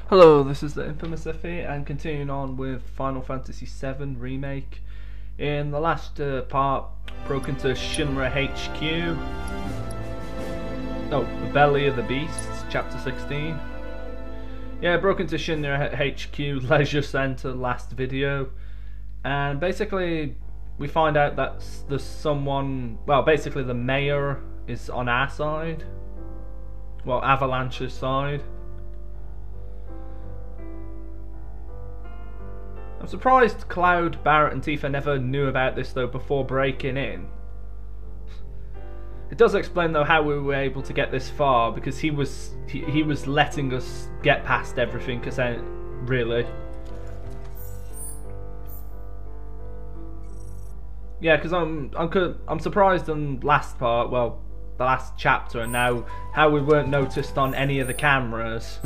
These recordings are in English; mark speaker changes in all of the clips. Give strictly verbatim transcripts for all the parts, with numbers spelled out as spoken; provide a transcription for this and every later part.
Speaker 1: Hello, this is the infamous Iffy, and continuing on with Final Fantasy seven Remake. In the last uh, part, broke into Shinra H Q. Oh, the Belly of the Beasts, Chapter sixteen. Yeah, broke into Shinra H Q Leisure Center last video, and basically we find out that there's someone. Well, basically the mayor is on our side. Well, Avalanche's side. I'm surprised Cloud, Barret and Tifa never knew about this though before breaking in. It does explain though how we were able to get this far, because he was he, he was letting us get past everything, because really. Yeah, because I'm I'm I'm surprised on last part, well, the last chapter, and now how we weren't noticed on any of the cameras.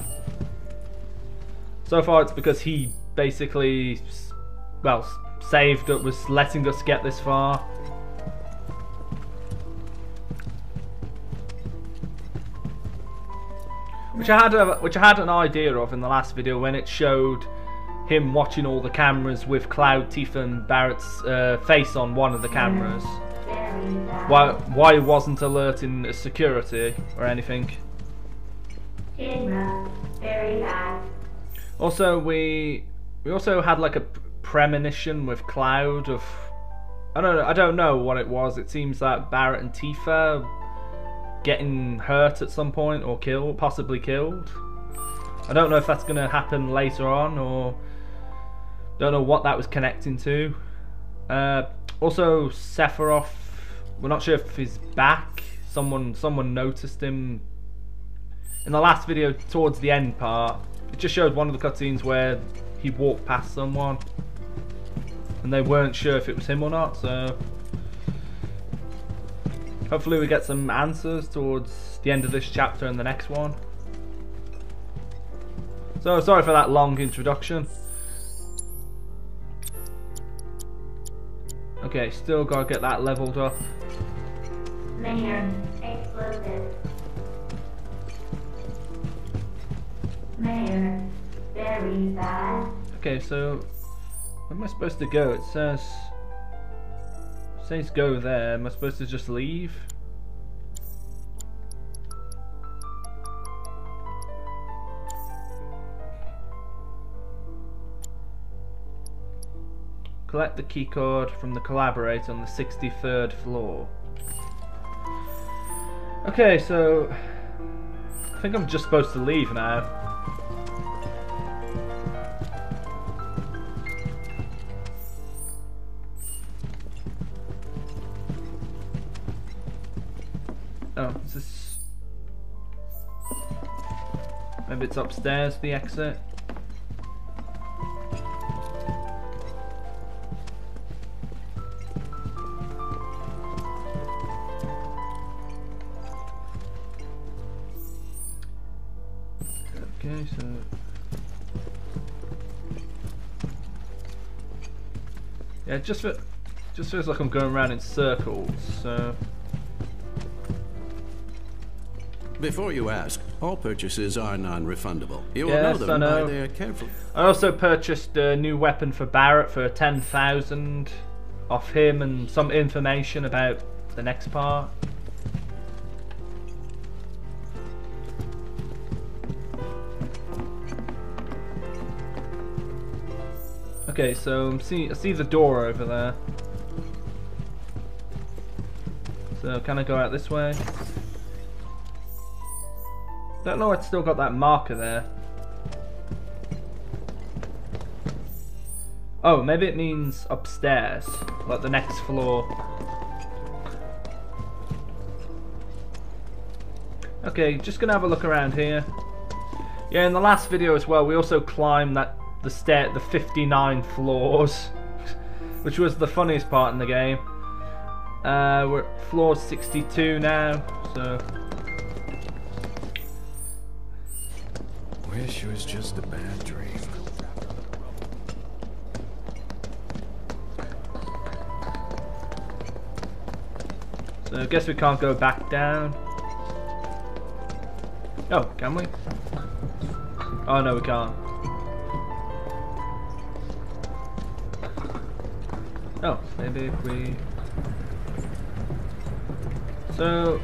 Speaker 1: So far it's because he basically, well, saved it, was letting us get this far. Which I had a, which I had an idea of in the last video when it showed him watching all the cameras with Cloud, Tifa and Barret's uh, face on one of the cameras. Why why he wasn't alerting security or anything.
Speaker 2: Very bad.
Speaker 1: Also, we we also had like a premonition with Cloud of, I don't know, I don't know what it was. It seems that Barret and Tifa getting hurt at some point, or killed, possibly killed. I don't know if that's gonna happen later on, or don't know what that was connecting to. Uh, also, Sephiroth, we're not sure if he's back. Someone someone noticed him in the last video towards the end part. It just showed one of the cutscenes where he walked past someone and they weren't sure if it was him or not, so hopefully we get some answers towards the end of this chapter and the next one. So sorry for that long introduction. Okay, still gotta get that leveled up.
Speaker 2: Mayor, explosive. Mayor, very bad.
Speaker 1: Okay, so where am I supposed to go? It says it says go there. Am I supposed to just leave? Collect the keycard from the collaborator on the sixty-third floor. Okay, so I think I'm just supposed to leave now. Oh, is this... maybe it's upstairs, the exit? Okay, so... yeah, it just, just feels like I'm going around in circles, so...
Speaker 3: Before you ask, all purchases are non-refundable. You will
Speaker 1: Yes,
Speaker 3: know them
Speaker 1: I know.
Speaker 3: by their careful.
Speaker 1: I also purchased a new weapon for Barret for ten thousand off him, and some information about the next part. Okay, so I'm see, I see the door over there. So can I go out this way? Don't know, it's still got that marker there. Oh, maybe it means upstairs, like the next floor. Okay, just gonna have a look around here. Yeah, in the last video as well, we also climbed that the stair, the fifty-nine floors, which was the funniest part in the game. Uh, we're at floor sixty-two now, so.
Speaker 4: Wish it was just a bad dream.
Speaker 1: So I guess we can't go back down. Oh, can we? Oh no, we can't. Oh, maybe if we... So...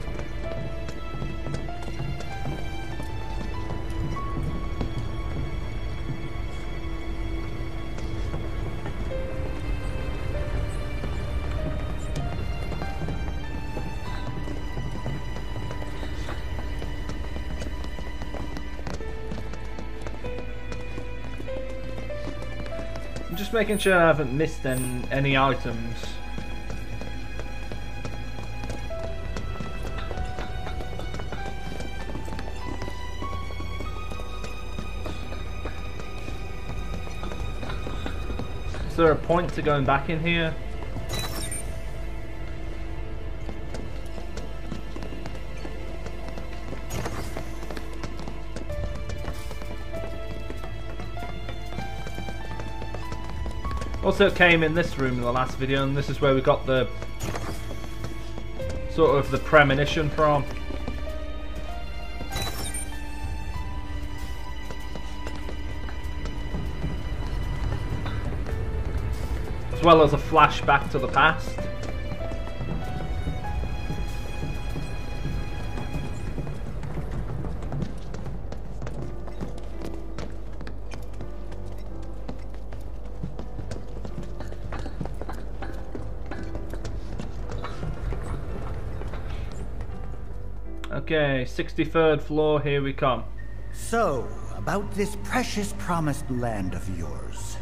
Speaker 1: I'm just making sure I haven't missed any, any items. Is there a point to going back in here? Also came in this room in the last video, and this is where we got the sort of the premonition from. As well as a flashback to the past. Okay, sixty-third floor, here we come.
Speaker 5: So, about this precious promised land of yours.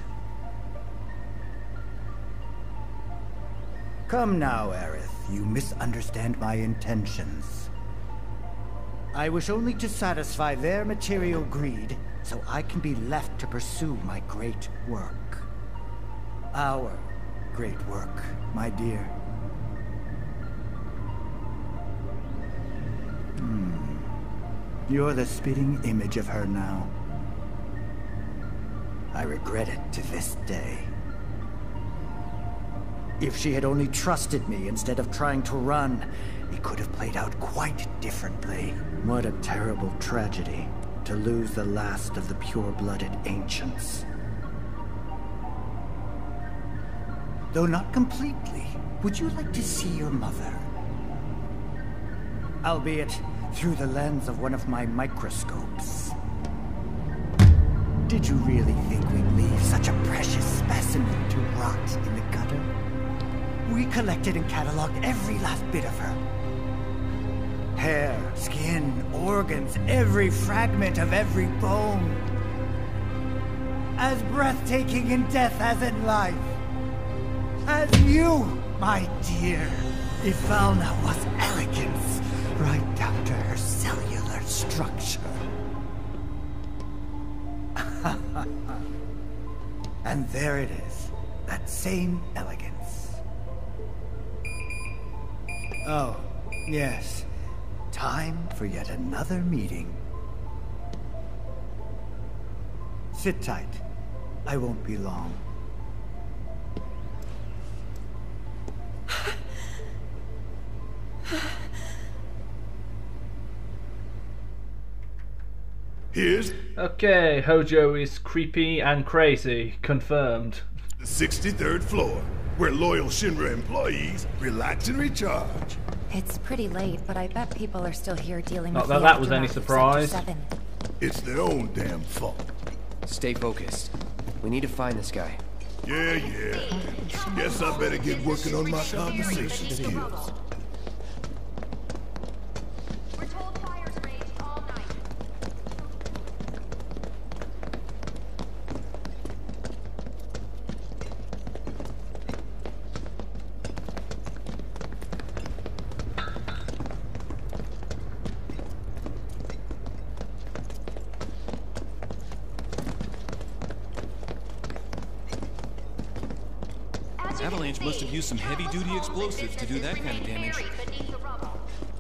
Speaker 5: Come now, Aerith, you misunderstand my intentions. I wish only to satisfy their material greed, so I can be left to pursue my great work. Our great work, my dear. Hmm. You're the spitting image of her now. I regret it to this day. If she had only trusted me instead of trying to run, it could have played out quite differently. What a terrible tragedy to lose the last of the pure-blooded ancients. Though not completely, would you like to see your mother? Albeit through the lens of one of my microscopes. Did you really think we'd leave such a precious specimen to rot in the gutter? We collected and cataloged every last bit of her. Hair, skin, organs, every fragment of every bone. As breathtaking in death as in life. As you, my dear. Ifalna was elegance, right down to her cellular structure. And there it is, that same elegance. Oh, yes. Time for yet another meeting. Sit tight. I won't be long.
Speaker 4: Here's
Speaker 1: Okay, Hojo is creepy and crazy. Confirmed.
Speaker 4: the sixty-third floor, where loyal Shinra employees relax and recharge.
Speaker 6: It's pretty late, but I bet people are still here dealing
Speaker 1: Not
Speaker 6: with
Speaker 1: that
Speaker 6: the
Speaker 1: that was any
Speaker 6: aftermath of
Speaker 1: surprise.
Speaker 6: Sector seven.
Speaker 4: It's their own damn fault.
Speaker 7: Stay focused. We need to find this guy.
Speaker 4: Yeah, yeah. Guess I better get working on my conversation skills.
Speaker 8: We're told fire's raged all night. As you
Speaker 9: Avalanche
Speaker 8: can
Speaker 9: must
Speaker 8: see,
Speaker 9: have used some heavy-duty explosives to do that kind of damage.
Speaker 8: buried beneath the rubble.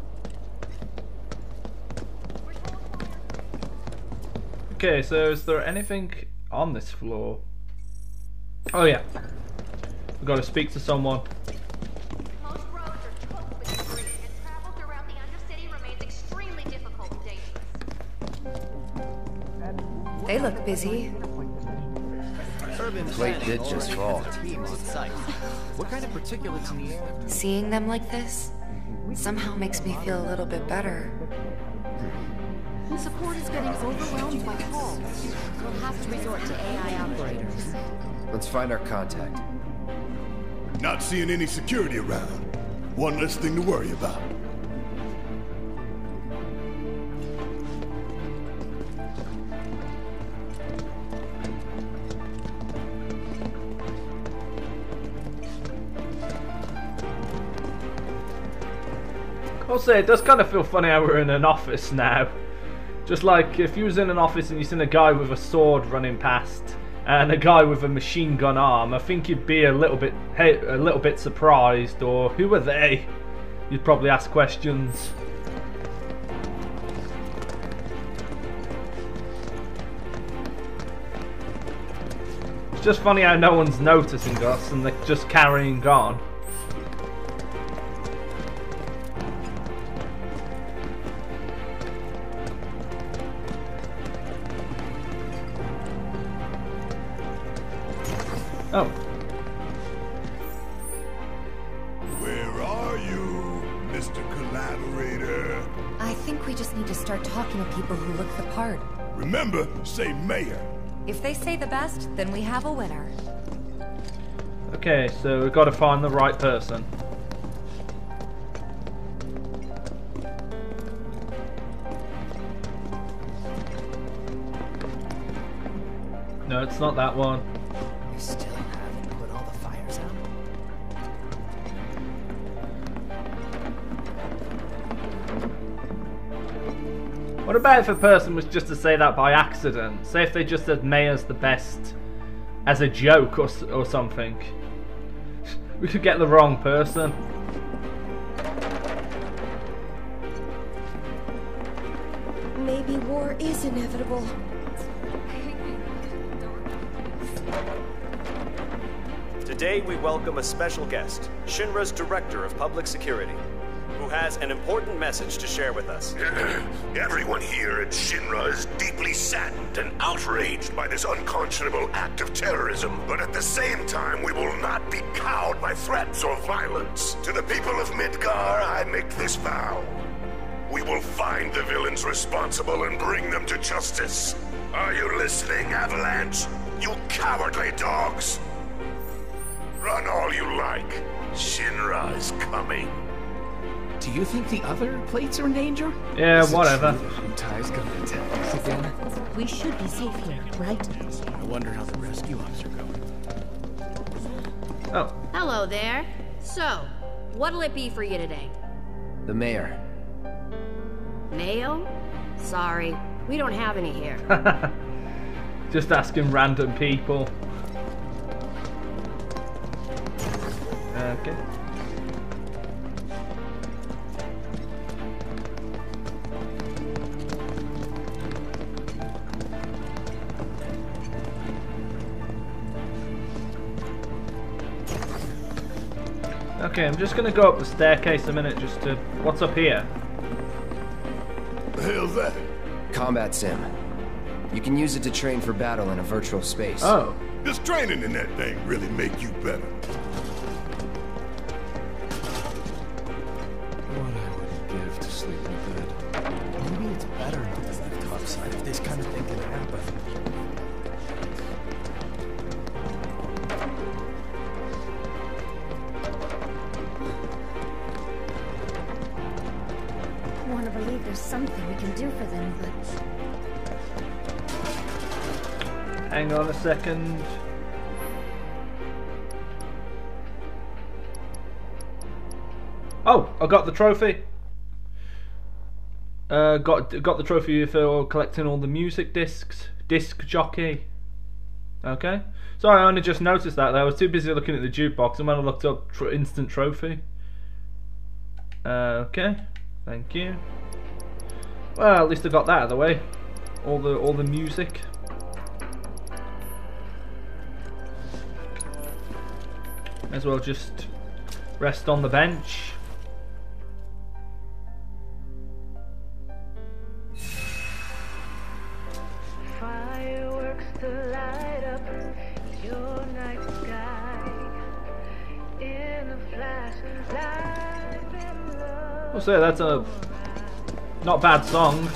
Speaker 1: Okay, so is there anything on this floor? Oh yeah. We've got to speak to someone.
Speaker 8: Most roads are choked with debris, and travel throughout the Undercity remains extremely difficult and dangerous.
Speaker 6: They look busy.
Speaker 7: Plate did just fall.
Speaker 10: What kind of particulates in these?
Speaker 6: Seeing them like this somehow makes me feel a little bit better.
Speaker 8: The support is getting overwhelmed by calls. We'll have to resort to A I operators.
Speaker 7: Let's find our contact.
Speaker 4: Not seeing any security around. One less thing to worry about.
Speaker 1: I'll say it does kind of feel funny how we're in an office now. Just like if you was in an office and you seen a guy with a sword running past and a guy with a machine gun arm, I think you'd be a little bit, hey, a little bit surprised. Or who are they? You'd probably ask questions. It's just funny how no one's noticing us and they're just carrying on. Oh.
Speaker 4: Where are you, Mister Collaborator?
Speaker 6: I think we just need to start talking to people who look the part.
Speaker 4: Remember, say mayor.
Speaker 6: If they say the best, then we have a winner.
Speaker 1: Okay, so we've got to find the right person. No, it's not that one.
Speaker 10: You still haven't put all the fires out?
Speaker 1: What about if a person was just to say that by accident? Say if they just said mayor's the best as a joke or, or something. We could get the wrong person.
Speaker 8: Maybe war is inevitable.
Speaker 11: Today we welcome a special guest, Shinra's Director of Public Security, who has an important message to share with us.
Speaker 4: Everyone here at Shinra is deeply saddened and outraged by this unconscionable act of terrorism. But at the same time, we will not be cowed by threats or violence. To the people of Midgar, I make this vow. We will find the villains responsible and bring them to justice. Are you listening, Avalanche? You cowardly dogs! Run all you like. Shinra is coming.
Speaker 10: Do you think the other plates are in danger?
Speaker 1: Yeah,
Speaker 10: Is it
Speaker 1: whatever.
Speaker 10: true that Utai's gonna attack us again?
Speaker 8: We should be safe here, right?
Speaker 10: I wonder how the rescue ops are going.
Speaker 1: Oh.
Speaker 8: Hello there. So, what'll it be for you today?
Speaker 7: The mayor.
Speaker 8: Mayo? Sorry, we don't have any here.
Speaker 1: Just asking random people. Okay. Okay, I'm just gonna go up the staircase a minute just to... What's up here?
Speaker 4: The hell's that?
Speaker 7: Combat sim. You can use it to train for battle in a virtual space.
Speaker 1: Oh.
Speaker 4: Does training in that thing really make you better?
Speaker 10: What I would give to sleep in bed. Maybe it's better not to live topside if this kind of thing can happen.
Speaker 8: I want to believe there's something we can do for them, but...
Speaker 1: Hang on a second. Oh, I got the trophy. Uh, got got the trophy for collecting all the music discs. Disc Jockey. Okay. Sorry, I only just noticed that. I was too busy looking at the jukebox, and when I looked up tr instant trophy. Uh, okay. Thank you. Well, at least I got that out of the way. All the all the music. May as well just rest on the bench. I'll say that's a not bad song.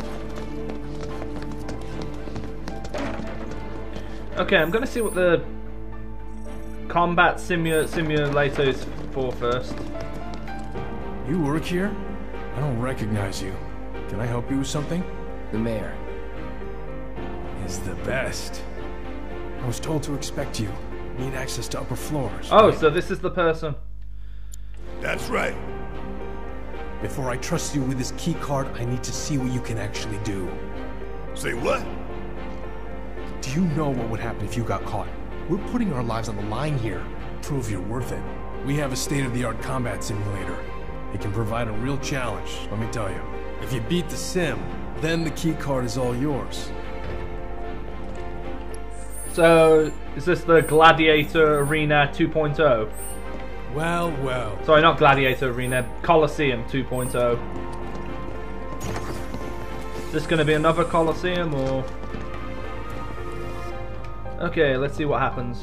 Speaker 1: Okay, I'm gonna see what the combat simu simulator is for first.
Speaker 10: You work here? I don't recognize you. Can I help you with something?
Speaker 7: The mayor
Speaker 10: is the best. I was told to expect you. Need access to upper floors.
Speaker 1: Oh,
Speaker 10: right?
Speaker 1: So this is the person.
Speaker 4: That's right.
Speaker 10: Before I trust you with this key card, I need to see what you can actually do.
Speaker 4: Say what?
Speaker 10: Do you know what would happen if you got caught? We're putting our lives on the line here. Prove you're worth it. We have a state-of-the-art combat simulator. It can provide a real challenge, let me tell you. If you beat the sim, then the key card is all yours.
Speaker 1: So, is this the Gladiator Arena two point oh?
Speaker 10: Well, well.
Speaker 1: Sorry, not Gladiator Arena, Coliseum two point oh. Is this going to be another Coliseum, or...? Okay, let's see what happens.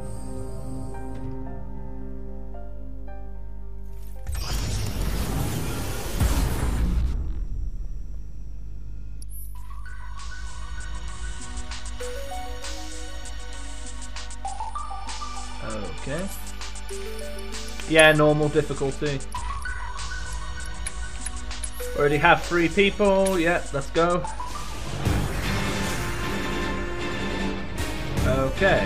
Speaker 1: Okay. Yeah, normal difficulty. Already have three people. Yeah, let's go. Okay.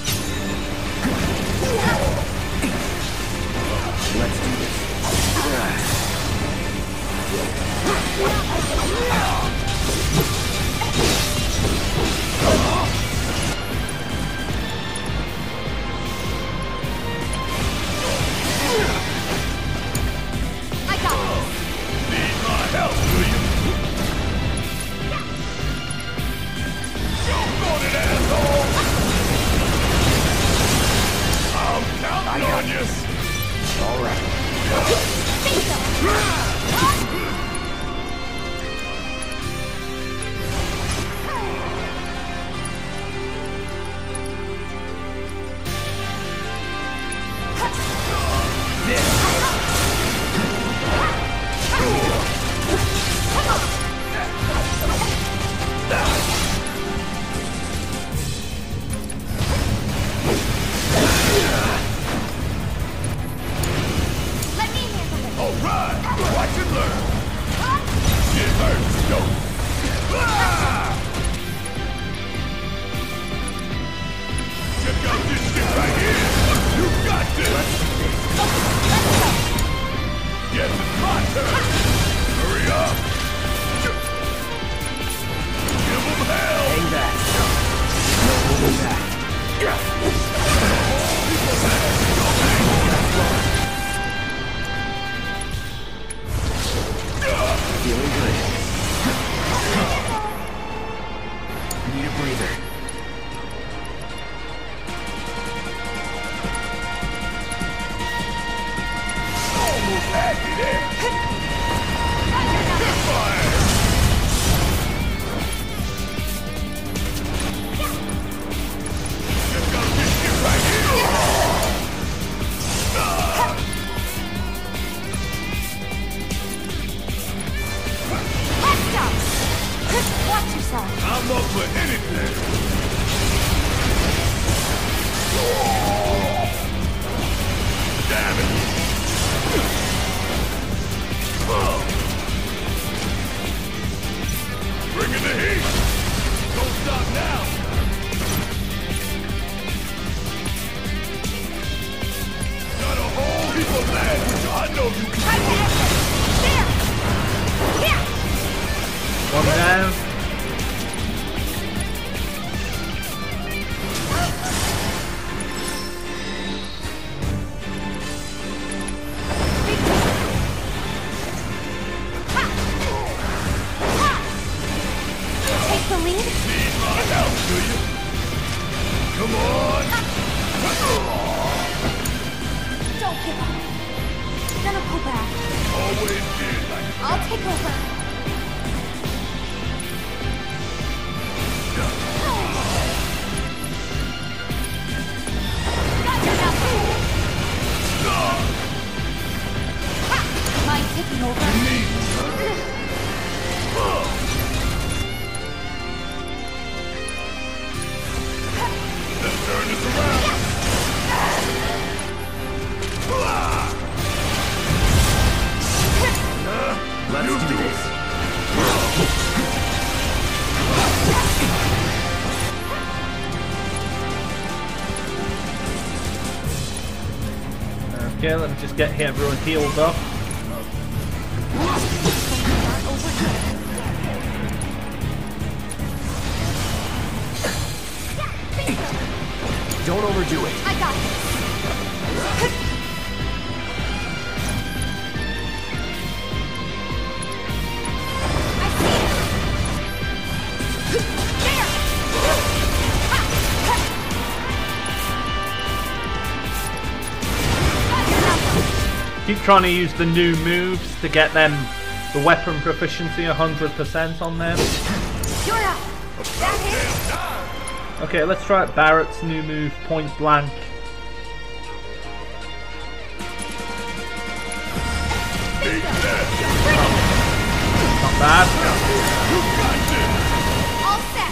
Speaker 7: Let's do this.
Speaker 8: I got this.
Speaker 4: Need my help, do you? Jump on it, asshole! I'm counting on you.
Speaker 7: All right.
Speaker 8: Think so.
Speaker 4: I'm up for anything. Damn it. Bring in the heat. Don't stop now. Got a whole heap of land, which I know you can do.
Speaker 8: There! Here!
Speaker 1: One down.
Speaker 8: Take the lead?
Speaker 4: Need my help, do you? Come on!
Speaker 8: Don't give up. Then I'll go back.
Speaker 4: Always did like
Speaker 8: I'll take over.
Speaker 1: Okay, let me just get everyone healed up.
Speaker 7: Don't overdo it.
Speaker 8: I got it. I see it. There.
Speaker 1: Keep trying to use the new moves to get them the weapon proficiency one hundred percent on them.
Speaker 8: You're up. That hit.
Speaker 1: Okay, let's try out Barret's new move, Point Blank. Not bad.
Speaker 8: All set.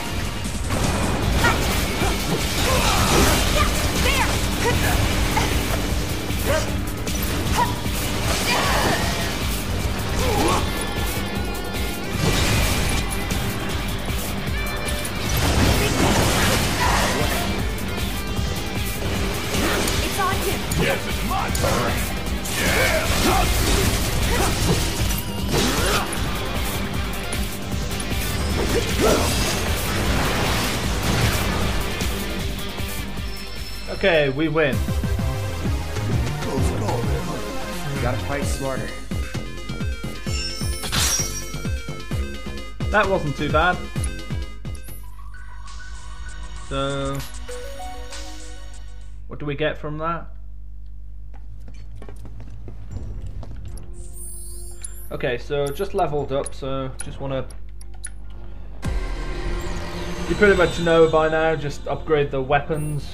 Speaker 8: It's on you.
Speaker 4: Yes, it's my turn. Yeah.
Speaker 1: Okay, we win.
Speaker 7: Gotta fight smarter.
Speaker 1: That wasn't too bad. So, what do we get from that? Okay, so just leveled up, so just want to... You pretty much know by now, just upgrade the weapons.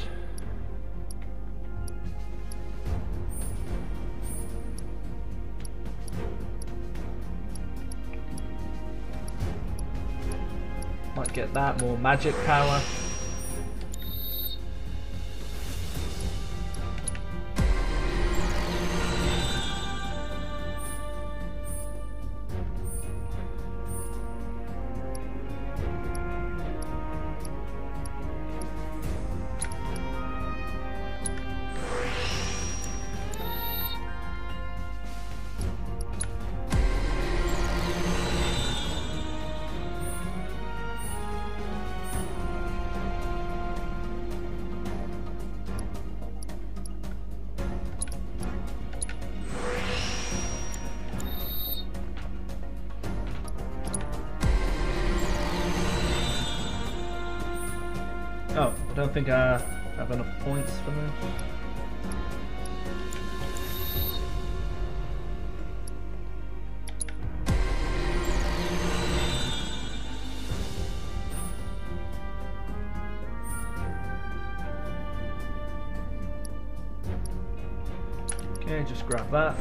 Speaker 1: Might get that, more magic power. Oh, I don't think I have enough points for this. Okay, just grab that.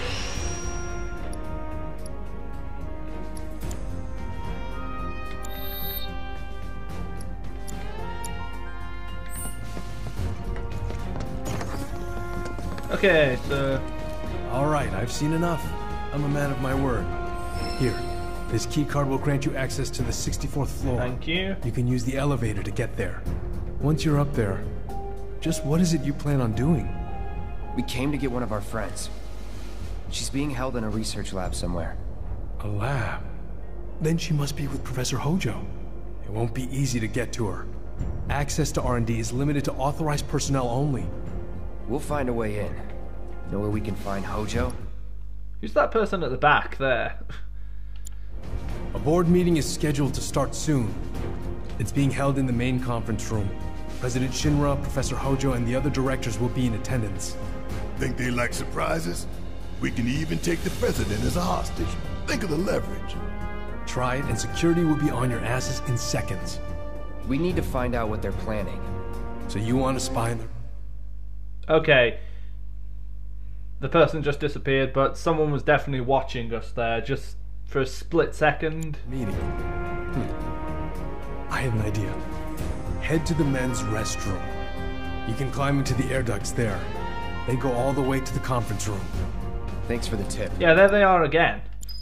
Speaker 1: Okay, so...
Speaker 10: Alright, I've seen enough. I'm a man of my word. Here, this key card will grant you access to the sixty-fourth floor.
Speaker 1: Thank you.
Speaker 10: You can use the elevator to get there. Once you're up there, just what is it you plan on doing?
Speaker 7: We came to get one of our friends. She's being held in a research lab somewhere.
Speaker 10: A lab? Then she must be with Professor Hojo. It won't be easy to get to her. Access to R and D is limited to authorized personnel only.
Speaker 7: We'll find a way in. Know where we can find Hojo?
Speaker 1: Who's that person at the back there?
Speaker 10: A board meeting is scheduled to start soon. It's being held in the main conference room. President Shinra, Professor Hojo, and the other directors will be in attendance.
Speaker 4: Think they like surprises? We can even take the president as a hostage. Think of the leverage.
Speaker 10: Try it, and security will be on your asses in seconds.
Speaker 7: We need to find out what they're planning.
Speaker 10: So you want to spy on them?
Speaker 1: Okay. The person just disappeared, but someone was definitely watching us there, just for a split second.
Speaker 10: Meeting. Hmm. I have an idea. Head to the men's restroom. You can climb into the air ducts there. They go all the way to the conference room.
Speaker 7: Thanks for the tip.
Speaker 1: Yeah, there they are again.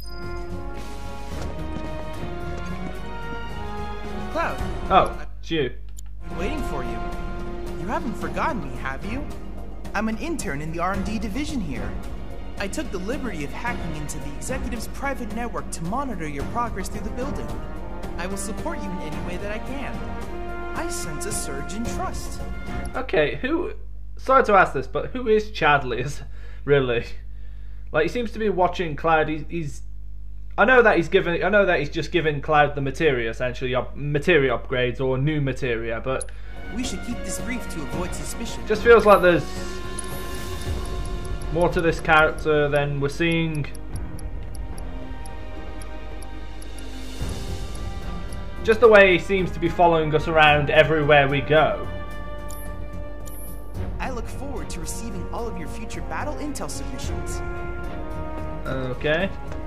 Speaker 12: Cloud.
Speaker 1: Oh, it's you.
Speaker 12: I'm waiting for you. You haven't forgotten me, have you? I'm an intern in the R and D division here. I took the liberty of hacking into the executive's private network to monitor your progress through the building. I will support you in any way that I can. I sense a surge in trust.
Speaker 1: Okay, who... Sorry to ask this, but who is Chadley, really? Like, he seems to be watching Cloud. He's... he's I know that he's giving... I know that he's just giving Cloud the materia, essentially. Up, materia upgrades or new materia, but...
Speaker 12: We should keep this brief to avoid suspicion.
Speaker 1: Just feels like there's... more to this character than we're seeing. Just the way he seems to be following us around everywhere we go.
Speaker 12: I look forward to receiving all of your future battle intel submissions.
Speaker 1: Okay.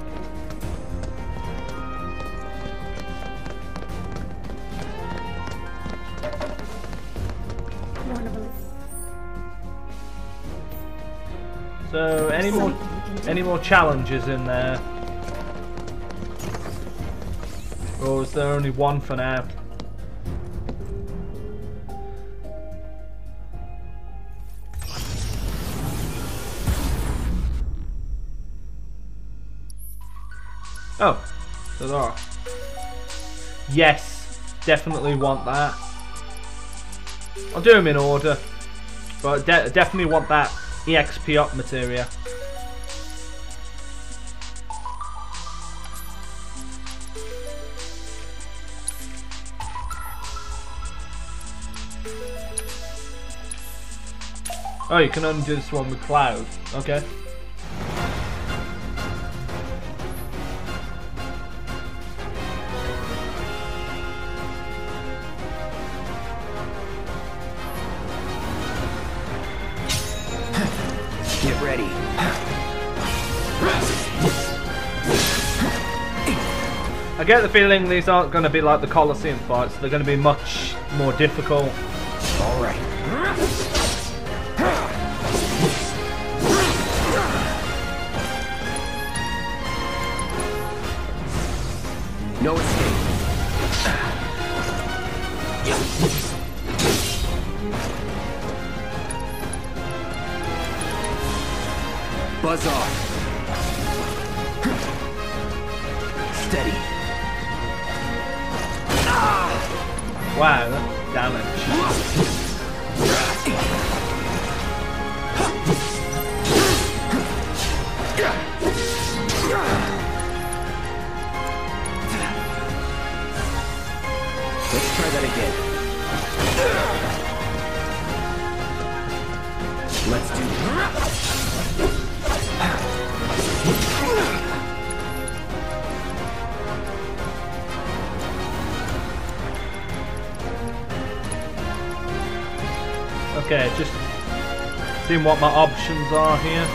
Speaker 1: So, any more, any more challenges in there? Or is there only one for now? Oh, so there are. Yes, definitely want that. I'll do them in order, but de definitely want that E X P up materia. Oh, you can only do this one with Cloud. Okay.
Speaker 7: Get ready.
Speaker 1: I get the feeling these aren't going to be like the Colosseum fights. They're going to be much more difficult.
Speaker 7: All right. No escape. Buzz off. Steady.
Speaker 1: Wow, that's damage.
Speaker 7: Let's try that again. Let's do it.
Speaker 1: Okay, just seeing what my options are here.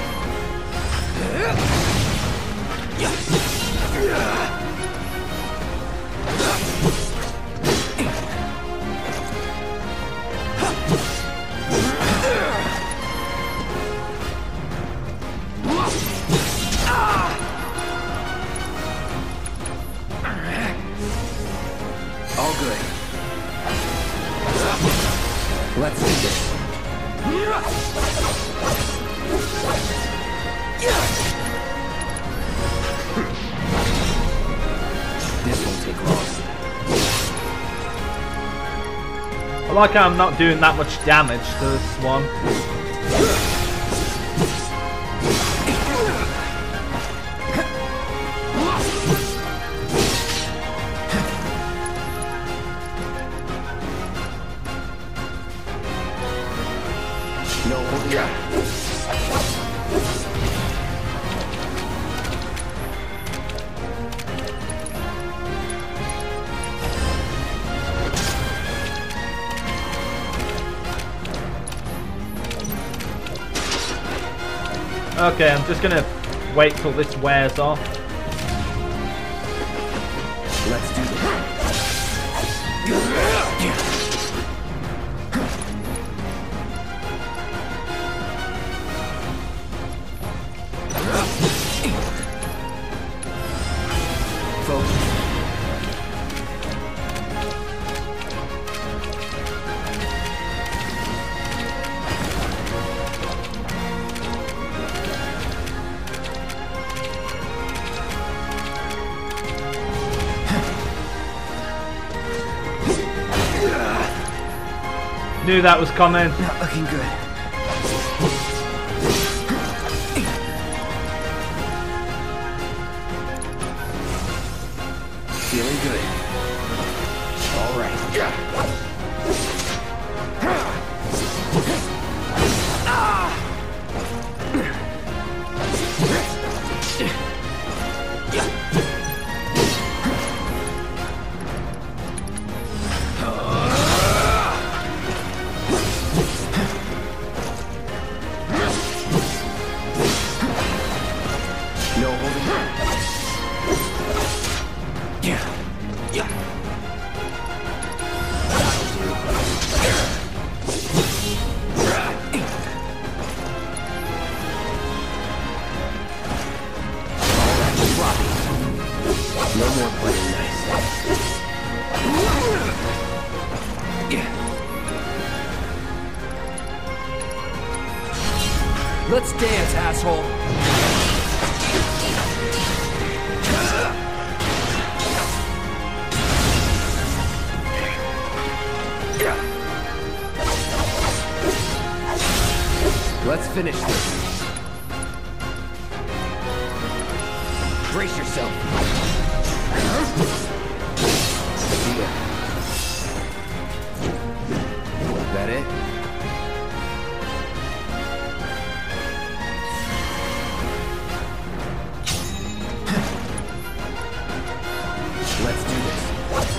Speaker 7: All good. Let's do this. This won't take long.
Speaker 1: I like how I'm not doing that much damage to this one.
Speaker 7: No, hold it.
Speaker 1: Okay, I'm just gonna wait till this wears off.
Speaker 7: Let's do this.
Speaker 1: Knew that was coming.
Speaker 7: Not looking good. Feeling good. All right. No holding back. Yeah. Yeah. No more playing nice. Yeah. Let's dance, asshole. Let's finish this. Brace yourself. Yeah. That it? Let's do this.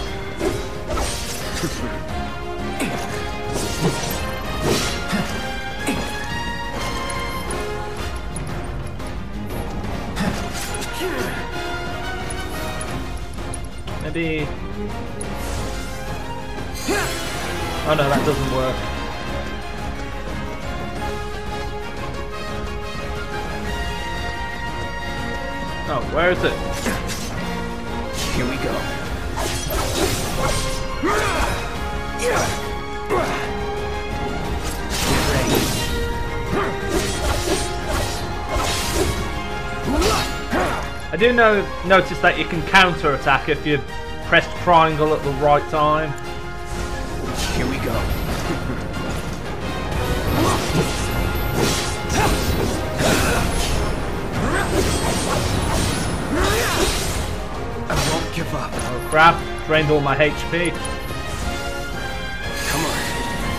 Speaker 1: Maybe... Oh no, that doesn't work. Oh, where is it?
Speaker 7: Here we go.
Speaker 1: I do know notice that you can counter attack if you press triangle at the right time.
Speaker 7: Here we go. I won't give up.
Speaker 1: Oh crap, drained all my H P.
Speaker 7: Come on.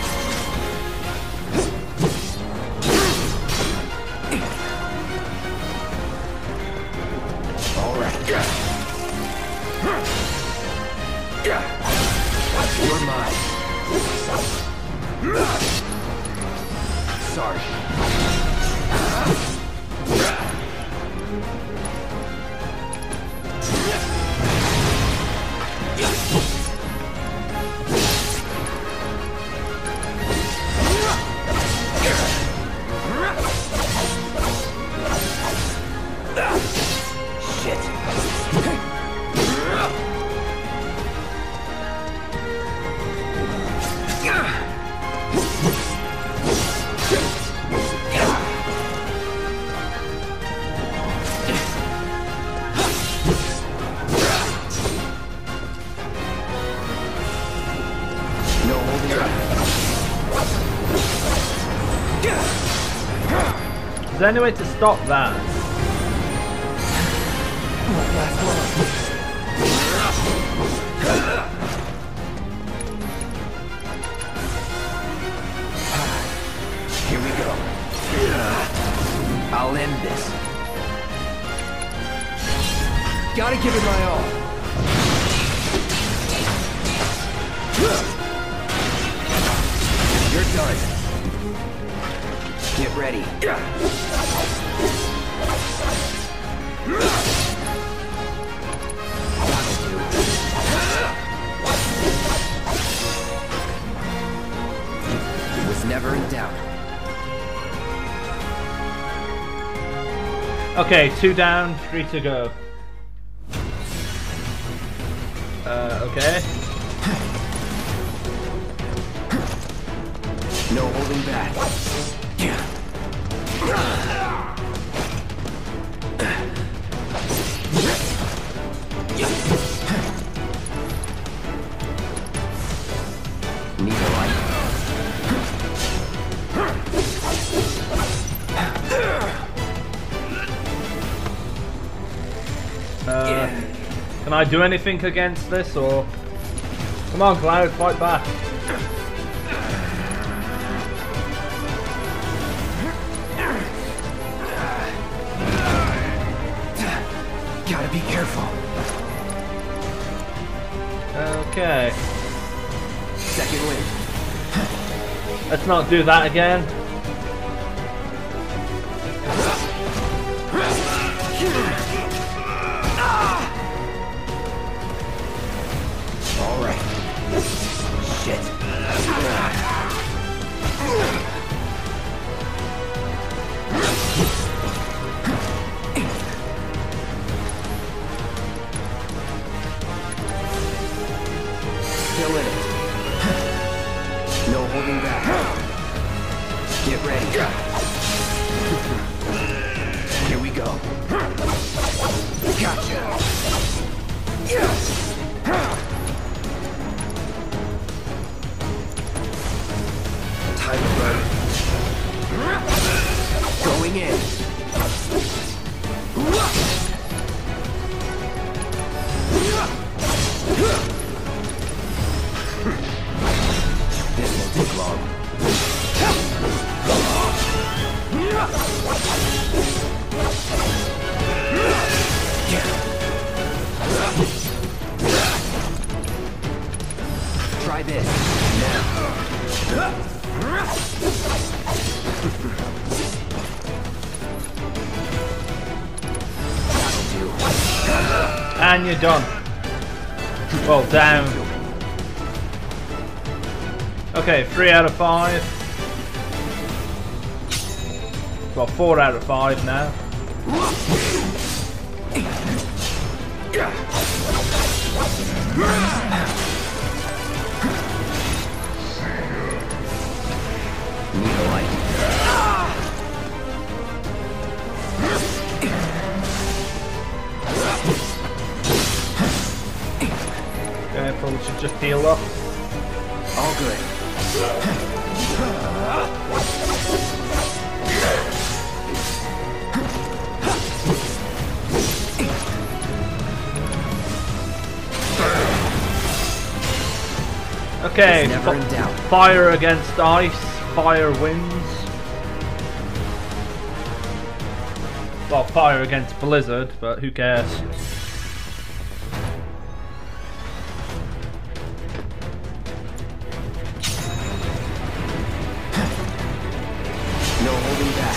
Speaker 7: All right. You're mine. Sorry.
Speaker 1: Is there any way to stop that?
Speaker 7: Here we go. I'll end this. Gotta give it my all. You're done. Get ready. It was never in doubt.
Speaker 1: Okay, two down, three to go. Uh, okay.
Speaker 7: No holding back. Need a light?
Speaker 1: Can I do anything against this, or... Come on, Cloud, fight back.
Speaker 7: Gotta be careful.
Speaker 1: Okay.
Speaker 7: Second wind.
Speaker 1: Let's not do that again.
Speaker 7: All right. Shit. Still in it. No holding back. Get ready. Here we go. Gotcha. Time to burn. Going in. This won't take long. Try this. Now. That'll do.
Speaker 1: And you're done. Well, down. Okay, three out of five. Well, four out of five now.
Speaker 7: Need a light.
Speaker 1: Okay, probably should just heal up.
Speaker 7: All good.
Speaker 1: Okay,
Speaker 7: never in doubt.
Speaker 1: Fire against ice, fire wins. Well, fire against blizzard, but who cares?
Speaker 7: No holding back.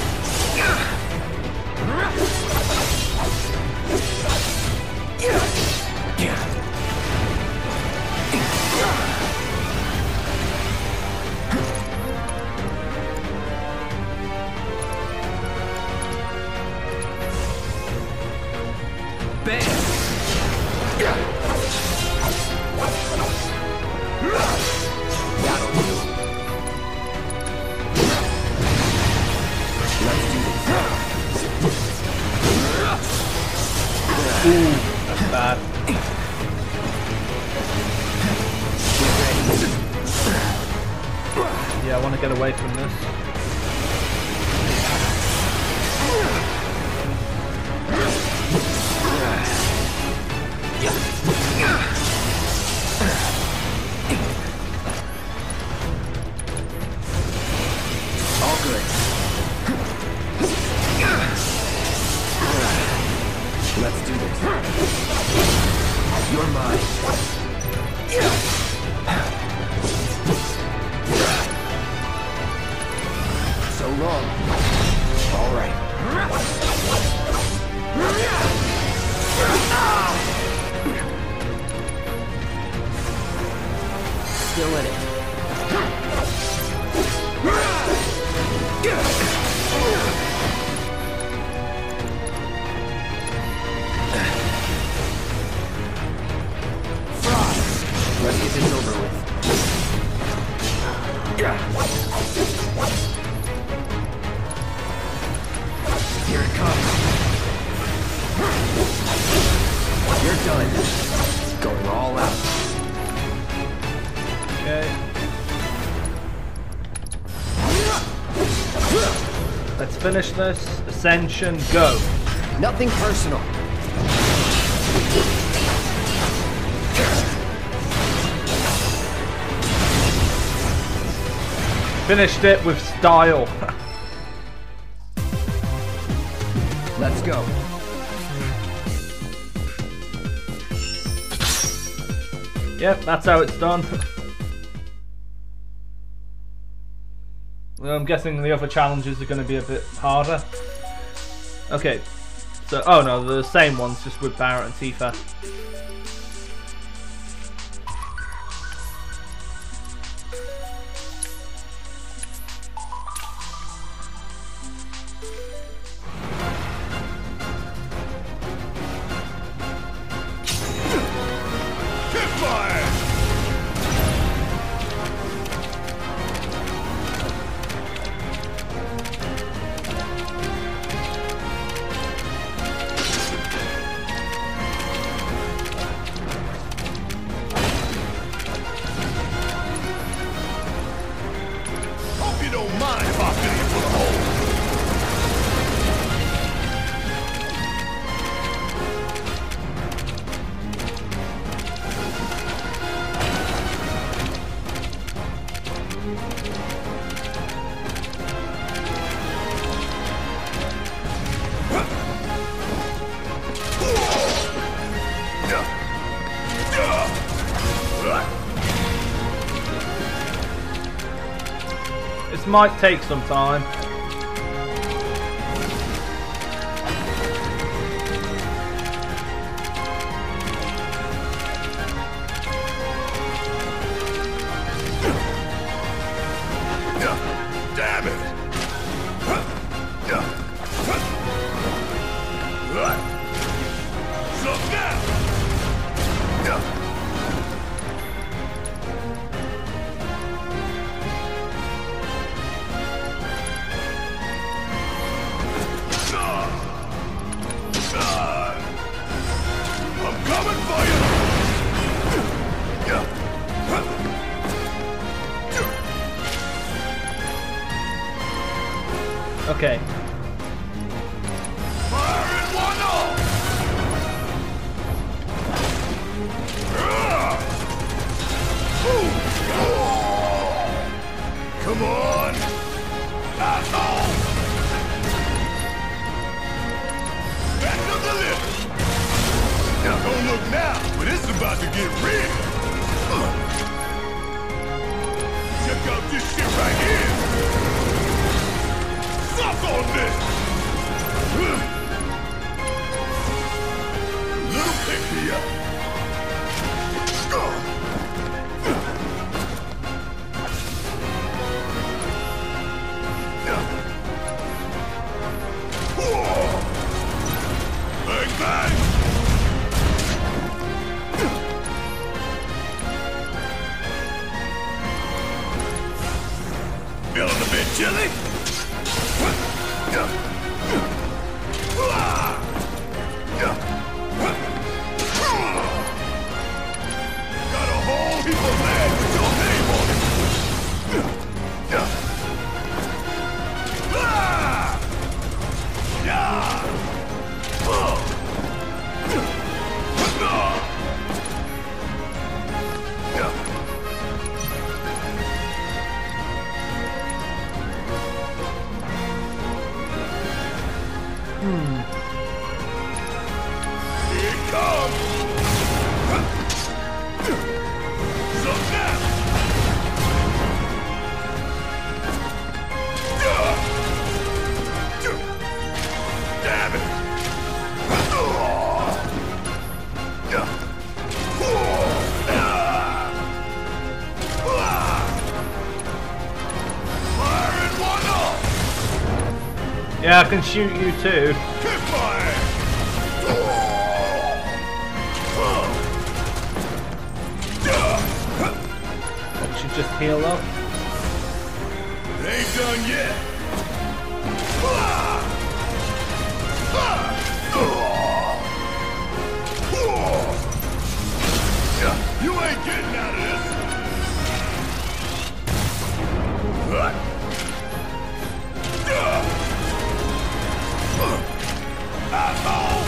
Speaker 7: Bam! That'll do. Let's do this.
Speaker 1: Ooh, that's bad.
Speaker 7: Get ready.
Speaker 1: Yeah, I want to get away from this.
Speaker 7: All good. Let's do this. You're mine. So long. All right. Still in it. Frost. Let's get this over with. Here it comes. You're done. Going all out.
Speaker 1: Okay. Let's finish this. Ascension, go.
Speaker 7: Nothing personal.
Speaker 1: Finished it with style.
Speaker 7: Let's go.
Speaker 1: Yep, that's how it's done. Well, I'm guessing the other challenges are going to be a bit harder. Okay, so, oh no, they're the same ones, just with Barret and Tifa. This might take some time.
Speaker 4: Damn it!
Speaker 1: Okay.
Speaker 4: Come on! Asshole! Back to the lift! Now don't look now, but it's about to get real! Check out this shit right here! Suck on this! Little pick me up! Bang bang! Feeling a bit chilly? Got a whole heap of land with your name on it!
Speaker 1: Hmm.
Speaker 4: Here it comes! So now! Damn it! Firing one off!
Speaker 1: Yeah, I can shoot you too.
Speaker 4: Kick my ass!
Speaker 1: We should just heal up.
Speaker 4: It ain't done yet. You ain't getting out of this. Asshole!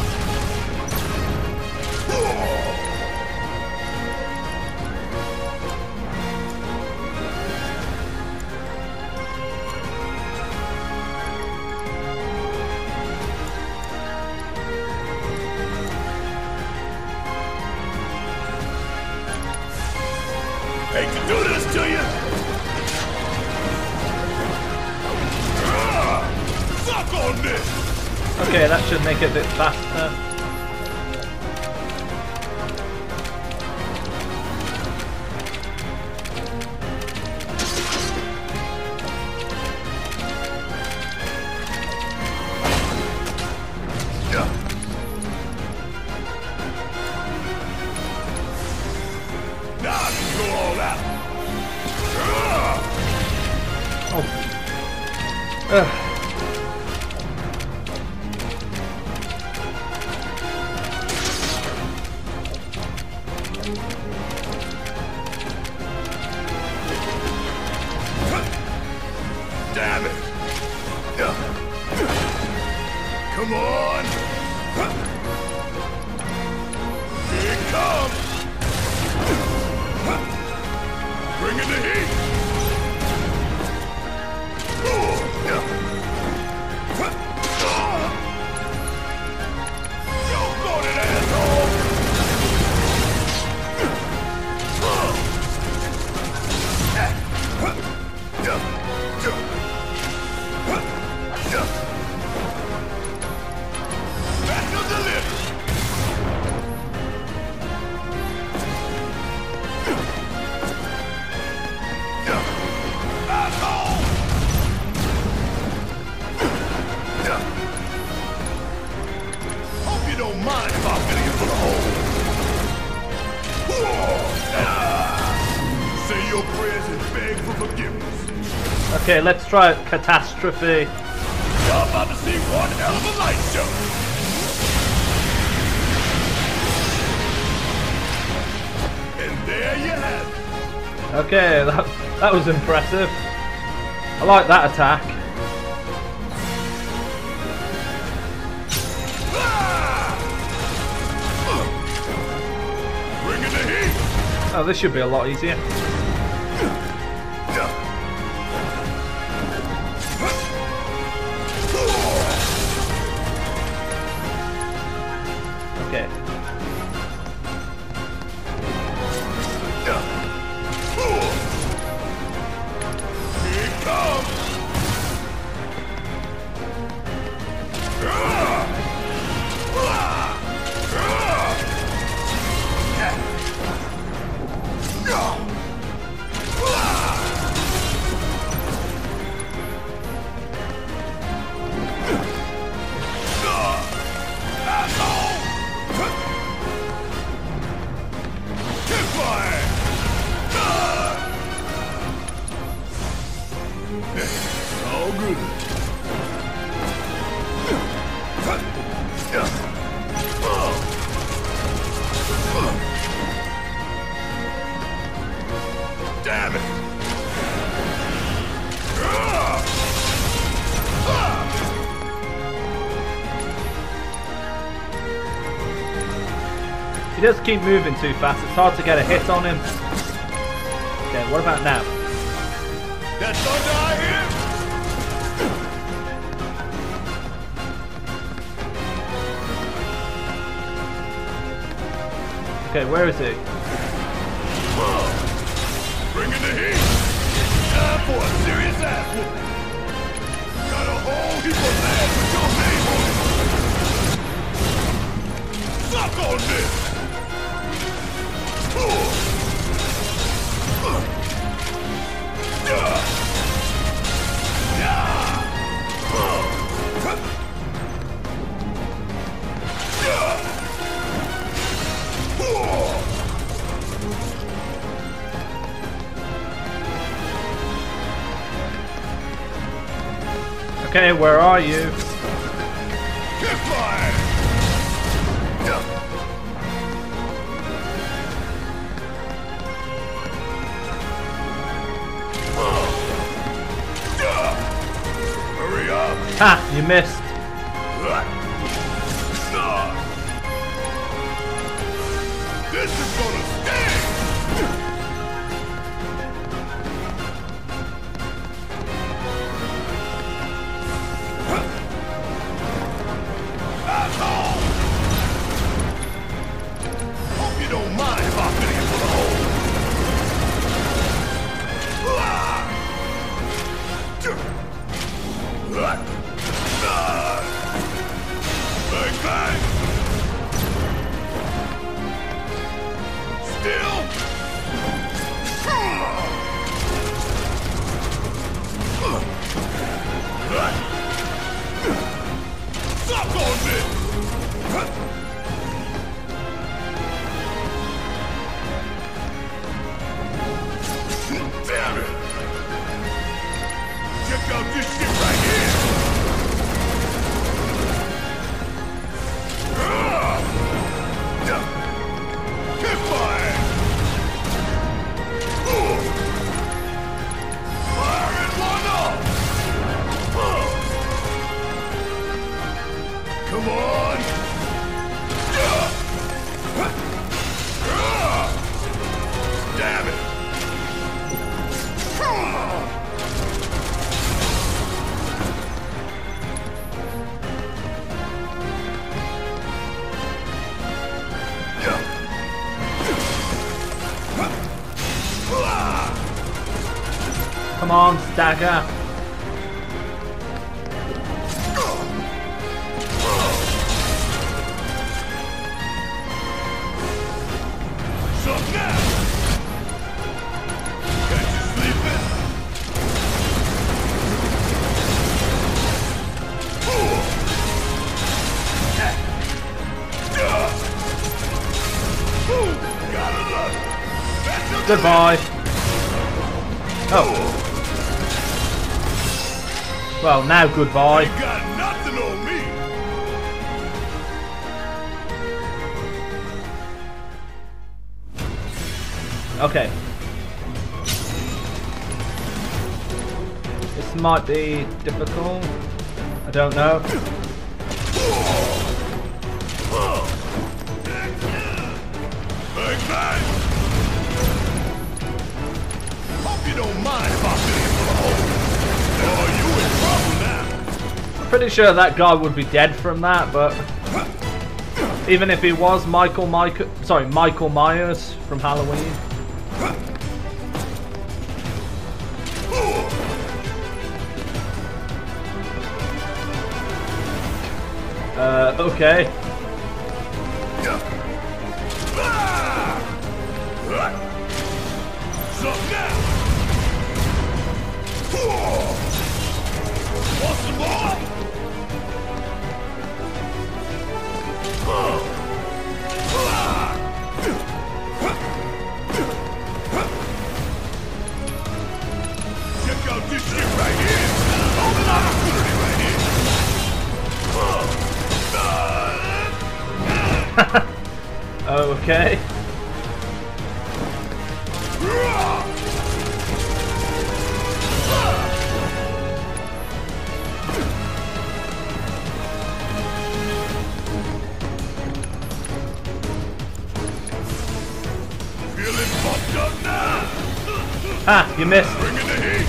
Speaker 4: do this to you? Suck on this!
Speaker 1: Okay, that should make it a bit faster.
Speaker 4: Ugh. Damn it! Come on! Here it comes! Bring in the heat!
Speaker 1: Okay, let's try Catastrophe.
Speaker 4: You're about to see one hell of a light show. And there you have it.
Speaker 1: Okay, that, that was impressive. I like that attack.
Speaker 4: Bring in the heat.
Speaker 1: Oh, this should be a lot easier. Okay.
Speaker 4: Here it comes. All good. Damn it!
Speaker 1: He does keep moving too fast. It's hard to get a hit on him. Okay, what about now?
Speaker 4: That thunder I hear?
Speaker 1: Okay, where is he?
Speaker 4: Bring in the heat! Time for a serious ass whooping! Got a whole heap of land with your name on it! Suck on this!
Speaker 1: Okay, where are you?
Speaker 4: Hurry up!
Speaker 1: Ha! You missed.
Speaker 4: This is gonna sting! Hope you don't mind if I fit you for the hole.
Speaker 1: Come on, stagger. Goodbye. Oh. Well, now goodbye.
Speaker 4: You got nothing on me.
Speaker 1: Okay. This might be difficult. I don't know.
Speaker 4: Big man. Hope you don't mind if I fit into the hole. Oh, you in trouble now.
Speaker 1: I'm pretty sure that guy would be dead from that, but even if he was Michael Michael sorry, Michael Myers from Halloween. Uh, okay.
Speaker 4: Want some more? Check out this shit right here. Hold an opportunity right here.
Speaker 1: Okay.
Speaker 4: Feeling pumped up now.
Speaker 1: Ah, you missed.
Speaker 4: Bring in the heat.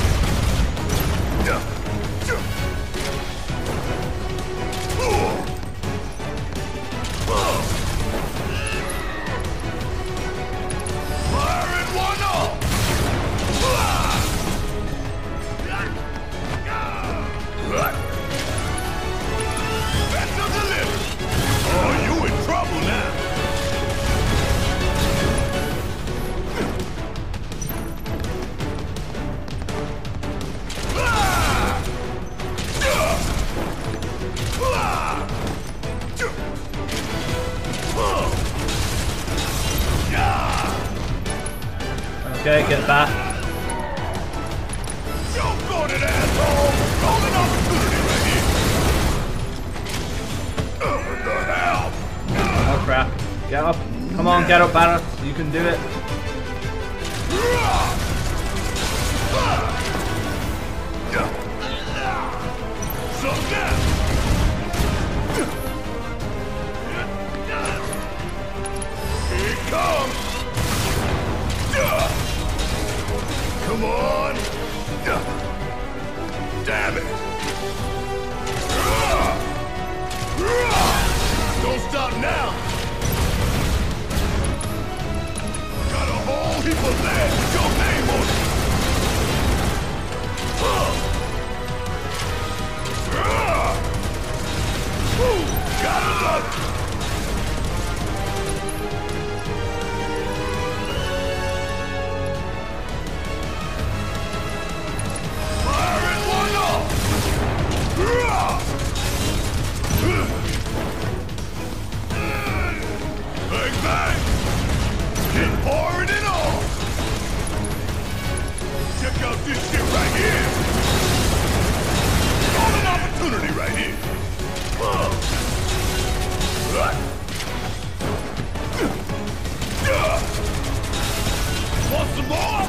Speaker 4: Firing one off. Special delivery. Oh, you in trouble now.
Speaker 1: Okay, get back.
Speaker 4: Don't go to that asshole! Golden opportunity right here! Oh, what the hell?
Speaker 1: Oh crap. Get up. Come on, get up, Barret. You can do it.
Speaker 4: So now. Here it comes! Come on! Damn it! Don't stop now! Got a whole heap of land with your name on it! Gotta love it! Firing one off! Bang bang! Keep pouring it on! Check out this shit right here! Golden opportunity right here! Want some more?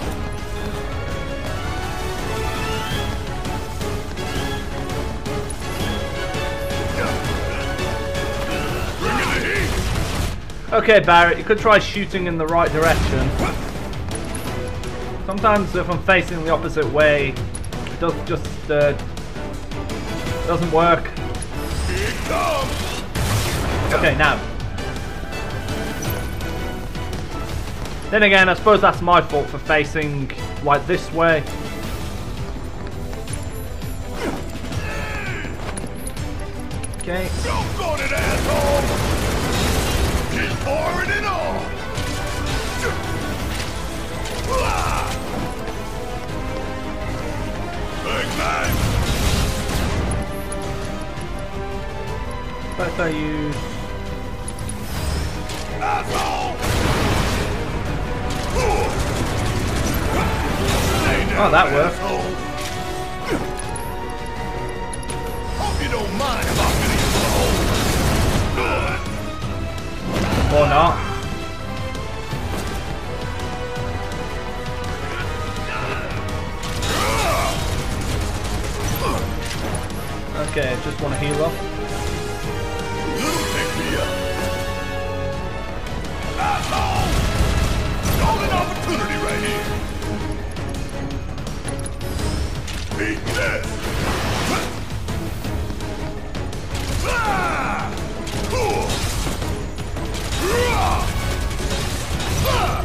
Speaker 4: Bring in the heat!
Speaker 1: Okay, Barret, you could try shooting in the right direction. Sometimes if I'm facing the opposite way, it does just uh, doesn't work.
Speaker 4: Here it comes!
Speaker 1: Okay, now. Then again, I suppose that's my fault for facing like this way. Okay.
Speaker 4: Don't go to that asshole! Keep pouring it on! Big man!
Speaker 1: But if I use...
Speaker 4: Asshole!
Speaker 1: Oh, that worked.
Speaker 4: Hope you don't mind if I'm getting slow.
Speaker 1: Or not. Okay, just want to heal up.
Speaker 4: Little pick me up. Asshole! Golden opportunity right here. Beat this! Ah! Cool! Ah! Ah!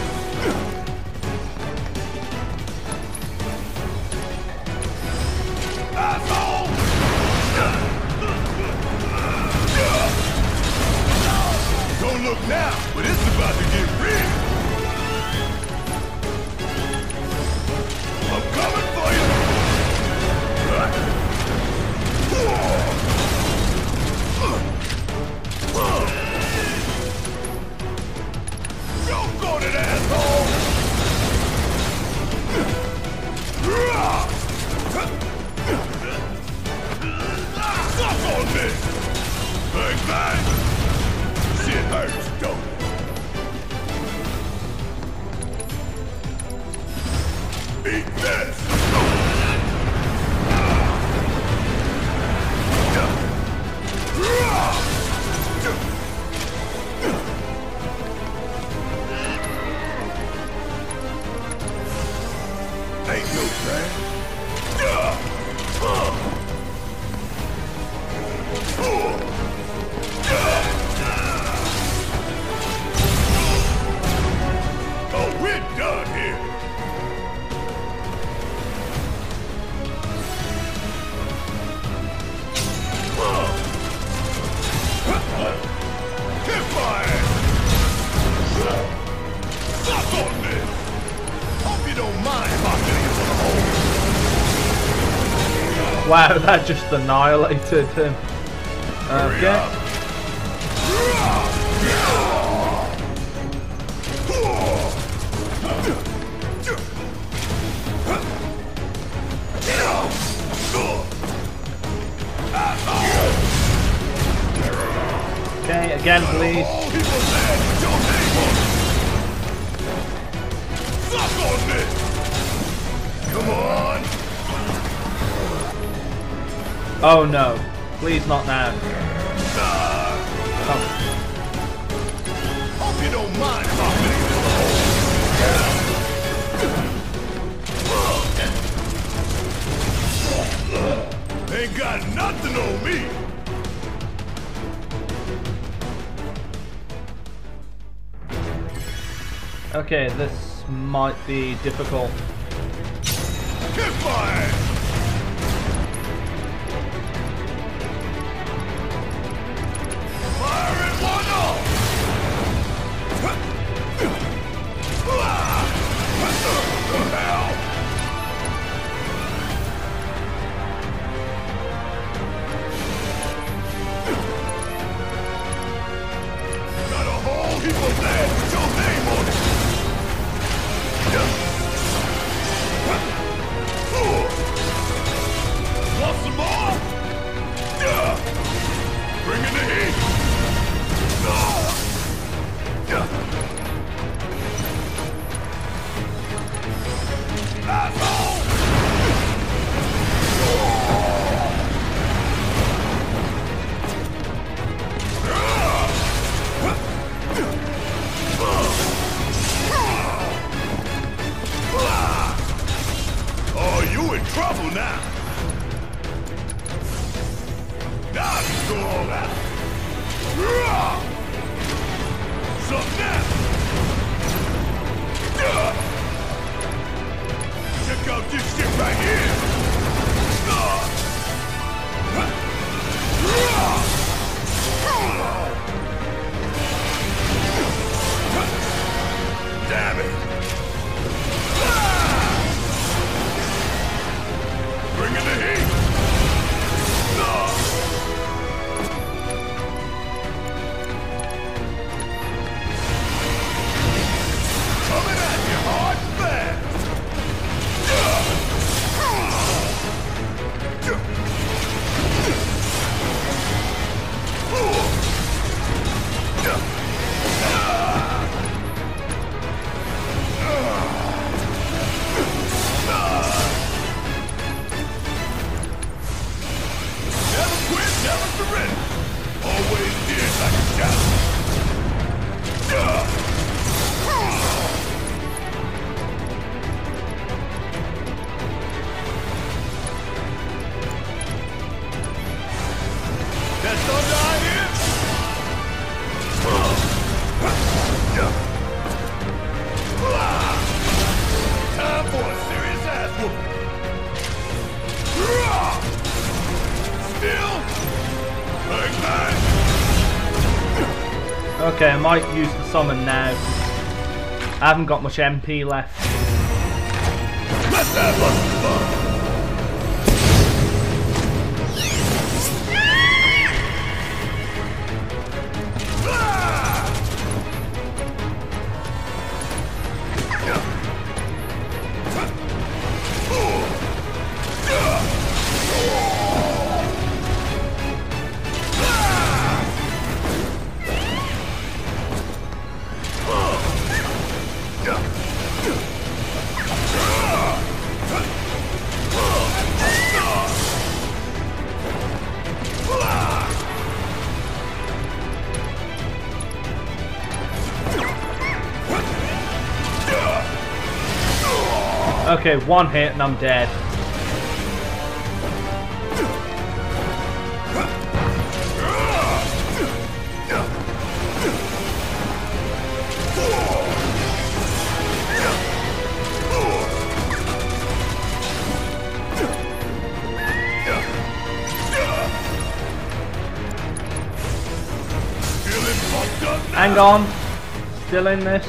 Speaker 4: Asshole! Don't look now, but it's about to get real. I'm coming for you. Don't go to that asshole. Suck on this. Bang bang. Shit hurts, don't it? Eat this! Ain't no thing. Oh, we're done here. Hit my ass. Suck on this. Hope you don't mind if I get into the hole.
Speaker 1: Wow, that just annihilated him. Okay. Okay, again, please.
Speaker 4: Suck on this. Come on.
Speaker 1: Oh no. Please not now. Oh.
Speaker 4: Hope you don't mind if I'm getting in the hole. Ain't got nothing on me.
Speaker 1: Okay, this might be difficult.
Speaker 4: Get fire! Fire it one off! What the hell? Got a whole heap of that with your name on it! Want some more? Bring in the heat! Asshole! Oh, you in trouble now. Now I can go all out. Something now. Check out this shit right here.
Speaker 1: Okay, I might use the summon now. I haven't got much M P left.
Speaker 4: Let that lucky fun.
Speaker 1: Okay, one hit and I'm dead. Hang on, still in this.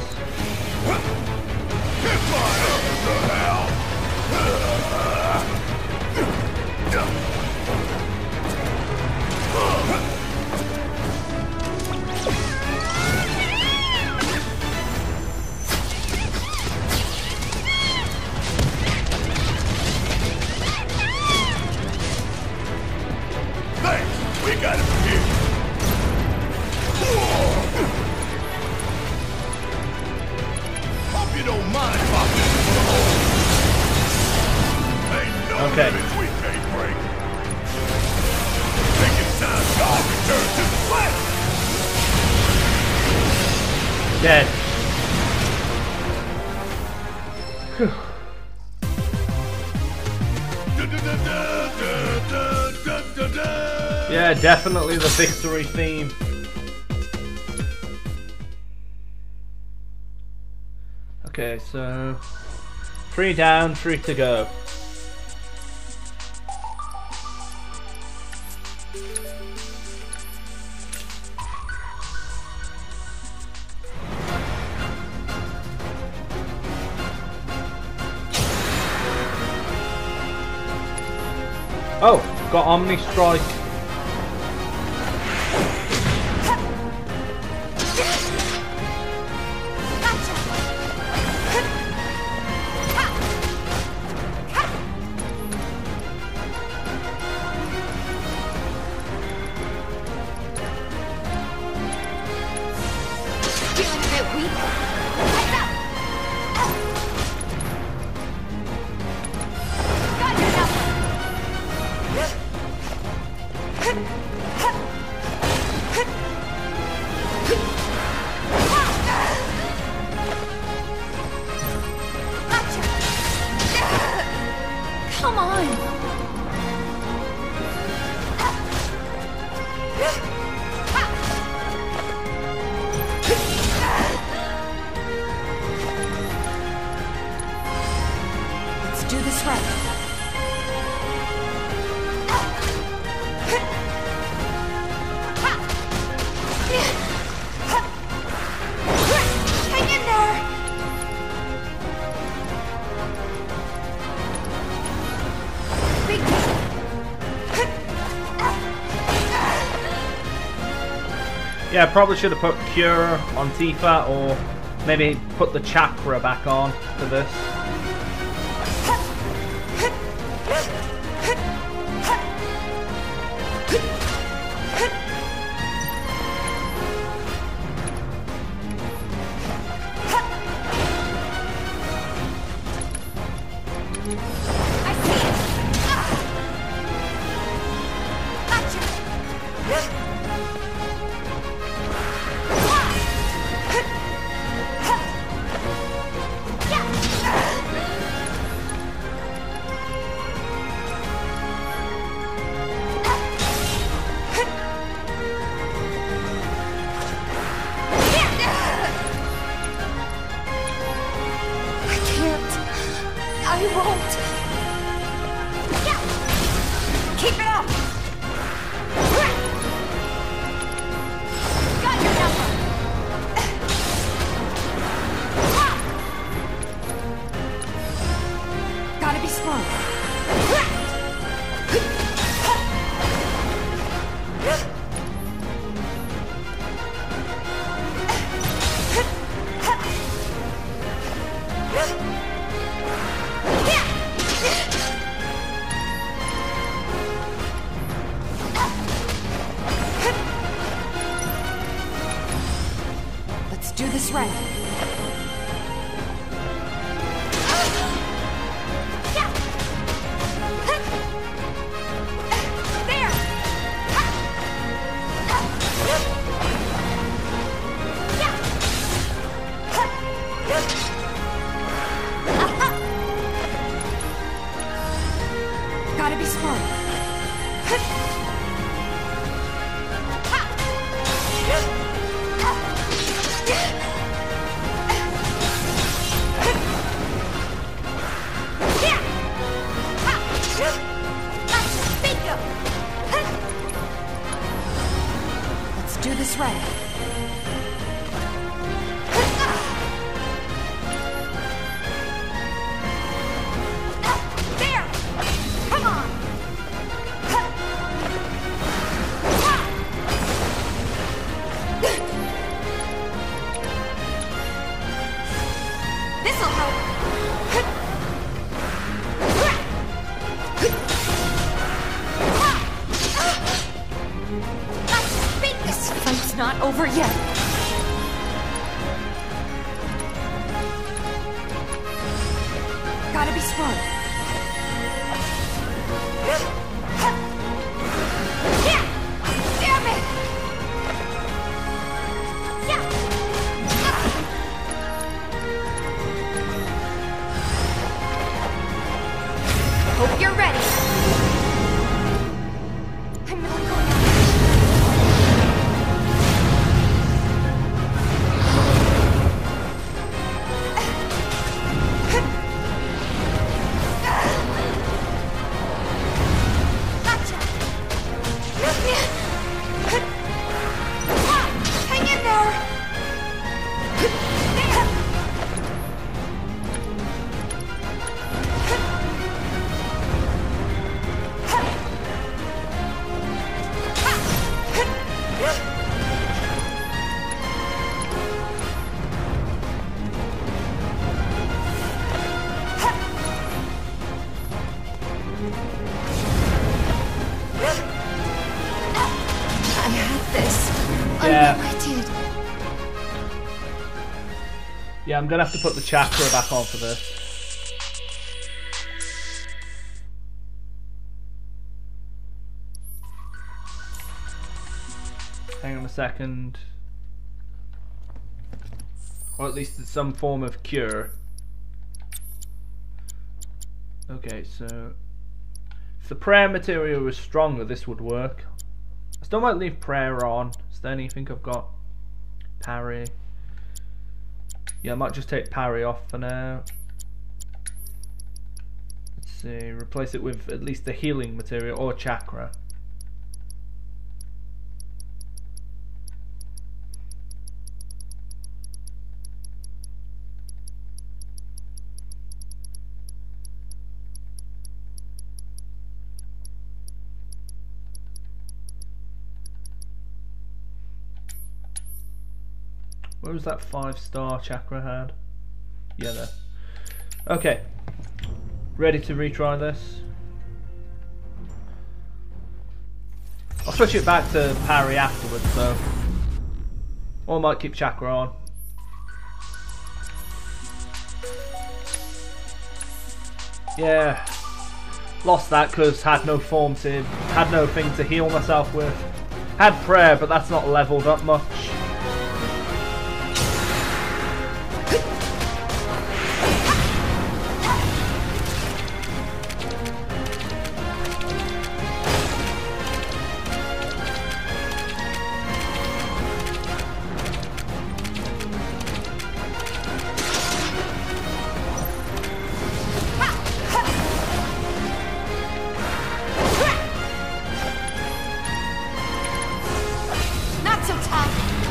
Speaker 4: Thanks, we got it from here. Hope you don't mind popping into the hole. Ain't no
Speaker 1: Okay.
Speaker 4: limits we can't break. Think it's time God returns to the flesh.
Speaker 1: Dead. Whew. Yeah, definitely the victory theme. Okay, so three down, three to go. Oh, got Omni Strike.
Speaker 6: Come on! Let's do this right. Hang in there!
Speaker 1: Yeah, probably should have put Cure on Tifa, or maybe put the Chakra back on for this.
Speaker 6: I won't. Let's do this right. Gotta be smart. Let's do this right. There! Come on! This'll help. This fight's not over yet. Gotta be smart. Yeah! Damn it! Yeah! Hope you're ready. I'm not going out. Hang in there! I had this.
Speaker 1: Yeah.
Speaker 6: I know I did.
Speaker 1: Yeah, I'm gonna have to put the chakra back on for this. Hang on a second. Or at least it's some form of cure. Okay, so if the prayer material was stronger, this would work. I still might leave prayer on. Is there anything I've got? Parry. Yeah, I might just take parry off for now. Let's see, replace it with at least a healing material or chakra. Where was that five star chakra had? Yeah, there. Okay. Ready to retry this? I'll switch it back to parry afterwards, so. Or I might keep chakra on. Yeah. Lost that because had no form to, had no thing to heal myself with. Had prayer, but that's not leveled up much.
Speaker 6: Not so tough.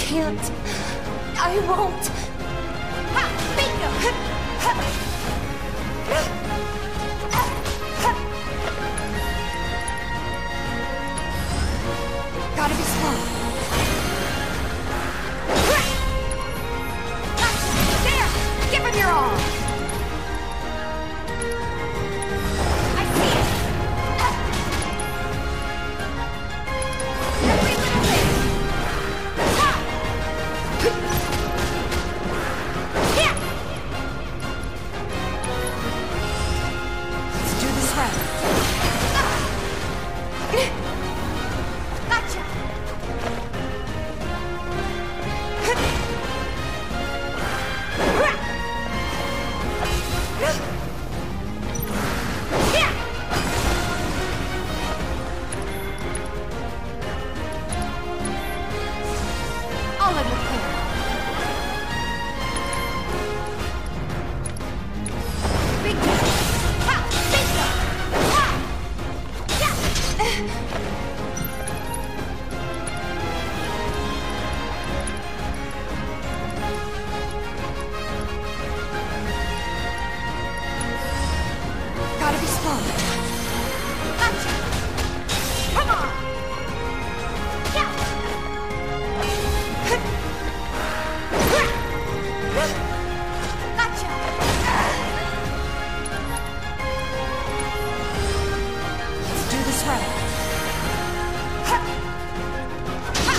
Speaker 8: can't. I won't. Ha! Bingo! Gotta be slow. There! Give him your all! I see it! Every little bit! Ha! Yeah! Let's do this right. Gotcha! All in the clear. Big ha! Bingo! Ha! Yeah! Gotta be slow. Gotcha! Come on! Yeah! Gotcha! Let's do this right. Ha! Ha!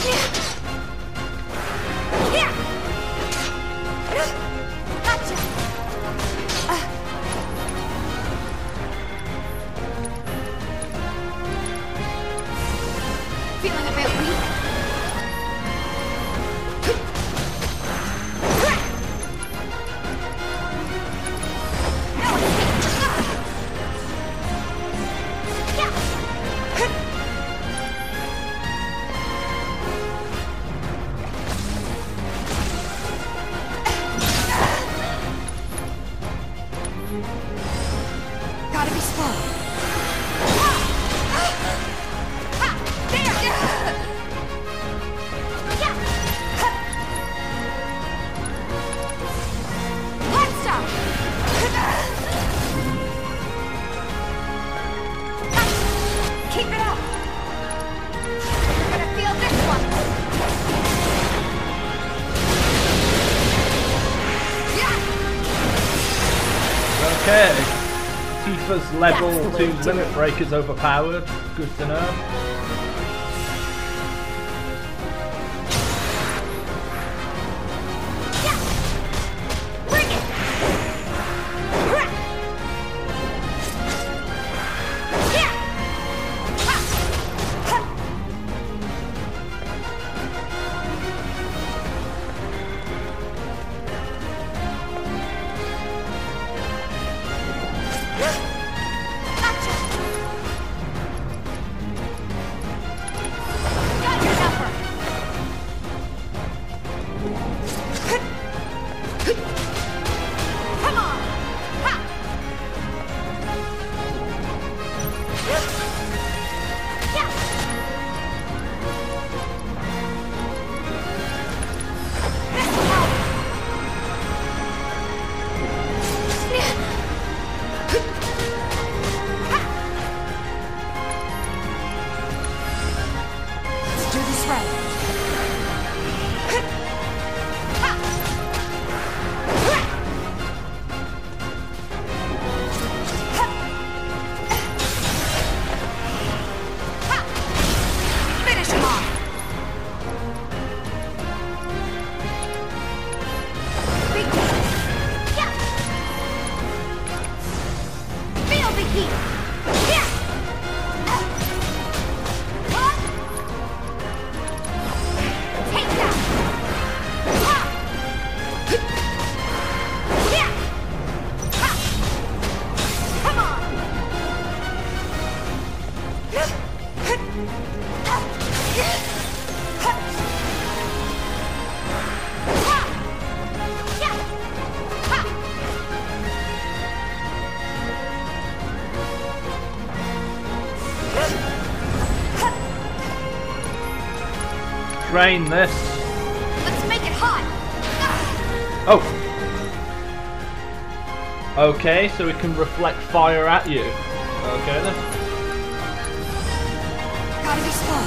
Speaker 8: Yeah! Gotcha! Uh. Feeling a bit weak. Now it's me. Yeah. Gotta be slow. Ha! There! Yeah! Hard stop! Keep it up! You're gonna feel this one! Yeah!
Speaker 1: Okay. Tifa's level two limit break is overpowered. Good to know.
Speaker 8: Yeah! Bring it! Yeah! Ha! Ha! Gotcha! Got your number! Come on! Ha! Yeah! This will help! Let's do this right. Ha! Ha! Finish him off. Big yeah. Feel the heat. Yeah. Huh? Take that. Ha! Yeah. Ha! Come on. Ha! Yeah. Ha!
Speaker 1: Train this. Oh! Okay, so it can reflect fire at you. Okay then.
Speaker 6: Gotta be slow.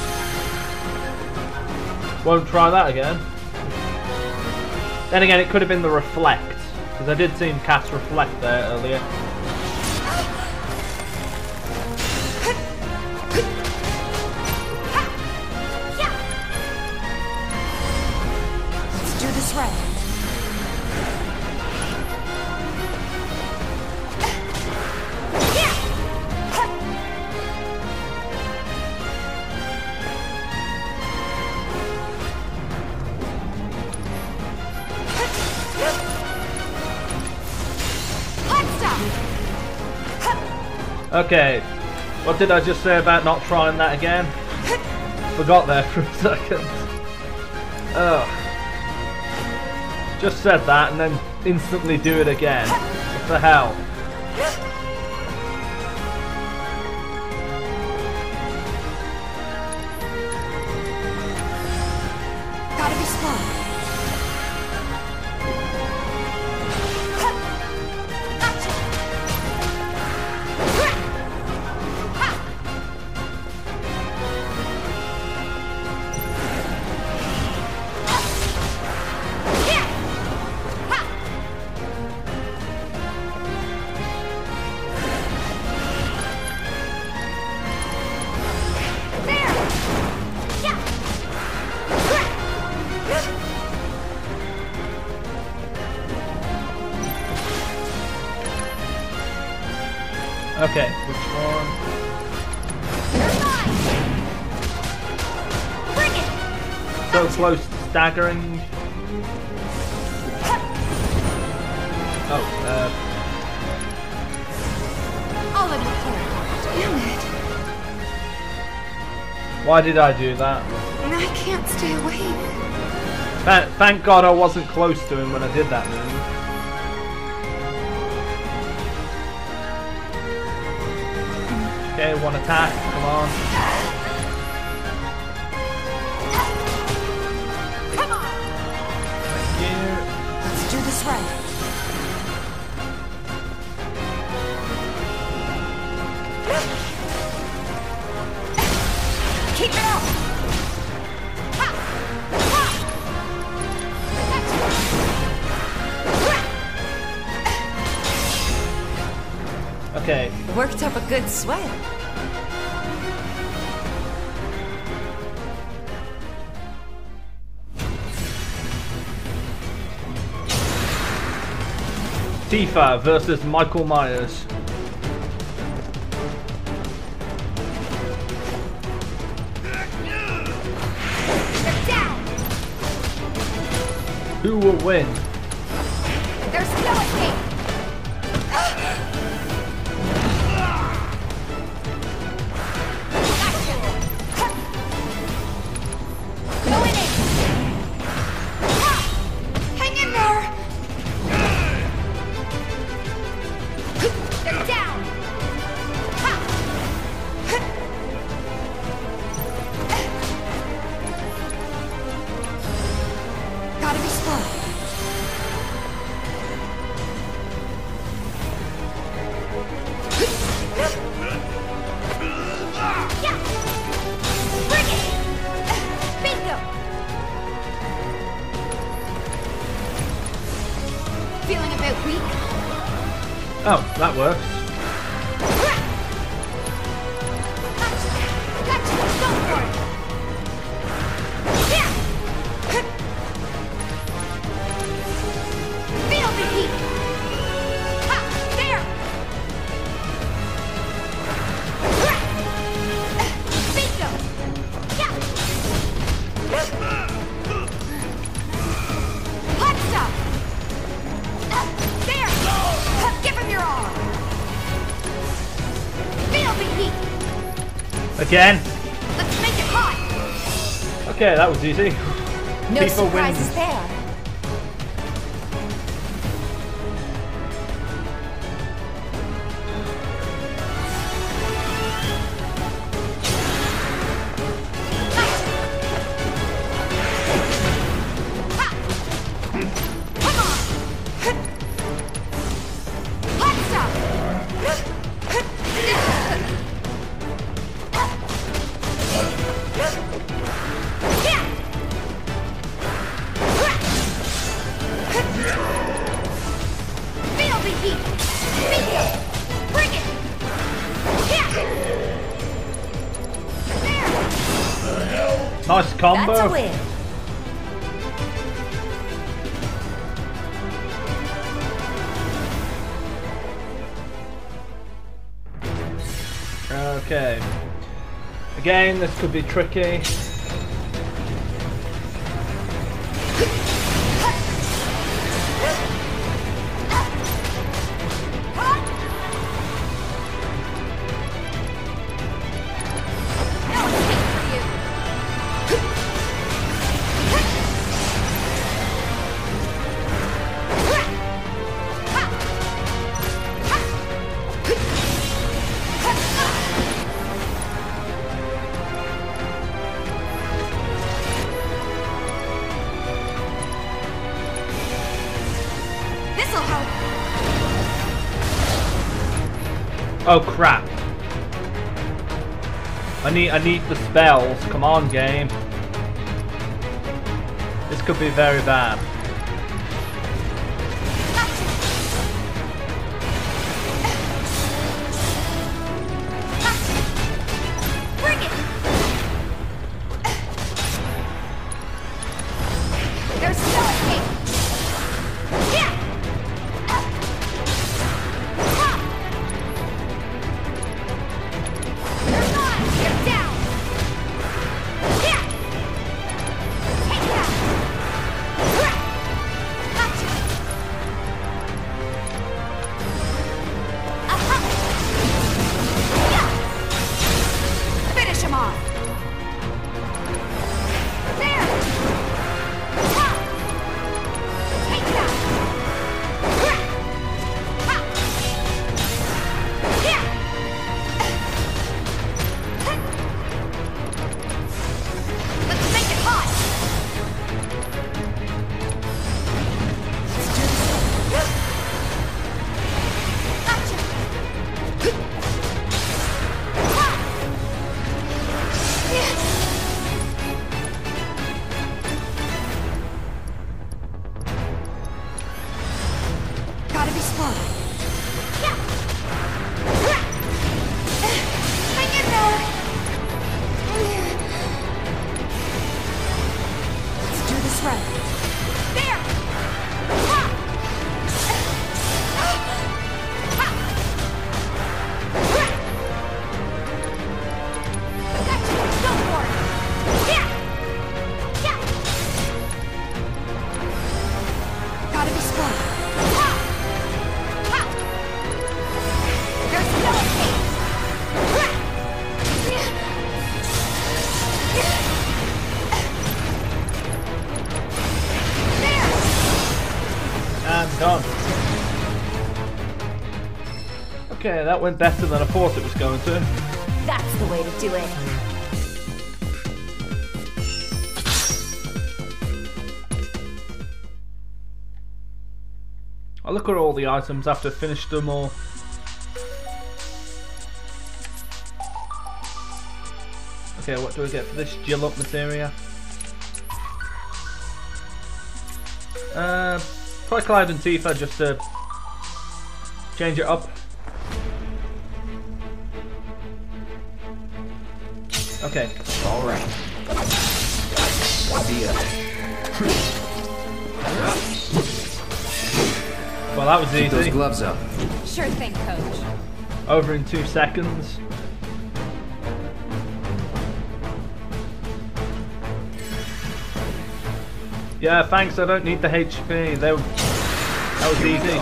Speaker 1: Won't try that again. Then again, it could have been the reflect, because I did see him cast reflect there earlier.
Speaker 6: Let's do this right.
Speaker 1: Okay, what did I just say about not trying that again? Forgot there for a second. Ugh. Just said that and then instantly do it again. What the hell?
Speaker 6: Gotta be slow.
Speaker 1: Okay, which one? So close to staggering. Oh, uh.
Speaker 6: I'll let you play. Damn it.
Speaker 1: Why did I do that?
Speaker 6: I can't stay awake.
Speaker 1: Th thank God I wasn't close to him when I did that move. Okay, one attack, come on.
Speaker 6: Come on.
Speaker 1: Thank you.
Speaker 6: Let's do this right. Keep it up. Ha. Ha.
Speaker 1: Okay.
Speaker 6: Worked up a good sweat.
Speaker 1: Tifa versus Michael Myers. Who will win?
Speaker 6: There's no escape.
Speaker 8: Feeling a bit weak?
Speaker 1: Oh, that works.
Speaker 8: Gotcha! Go for it! Yeah! Feel the heat! Ha! There! Bingo! Yeah! Hot stuff! There! Give him your all! Feel the heat!
Speaker 1: Again?
Speaker 8: Let's make it hot!
Speaker 1: Okay, that was easy.
Speaker 8: No
Speaker 1: Tifa
Speaker 8: surprises
Speaker 1: wins.
Speaker 8: there. Come
Speaker 1: Nice combo.
Speaker 8: That's a win.
Speaker 1: Okay. Again, this could be tricky. Oh crap. I need I need the spells. Come on, game. This could be very bad.
Speaker 8: Bring it. There's no escape. Yeah.
Speaker 1: Done. Okay, that went better than I thought it was going to.
Speaker 8: That's the way to do it.
Speaker 1: I'll look at all the items after I've finished them all. Okay, what do I get for this gel up materia? Uh, try Cloud and Tifa just to change it up. Okay.
Speaker 7: All right. See ya.
Speaker 1: Well, that was easy.
Speaker 7: Keep those gloves up.
Speaker 8: Sure thing, Coach.
Speaker 1: Over in two seconds. Yeah, thanks. I don't need the H P. They were, that was easy.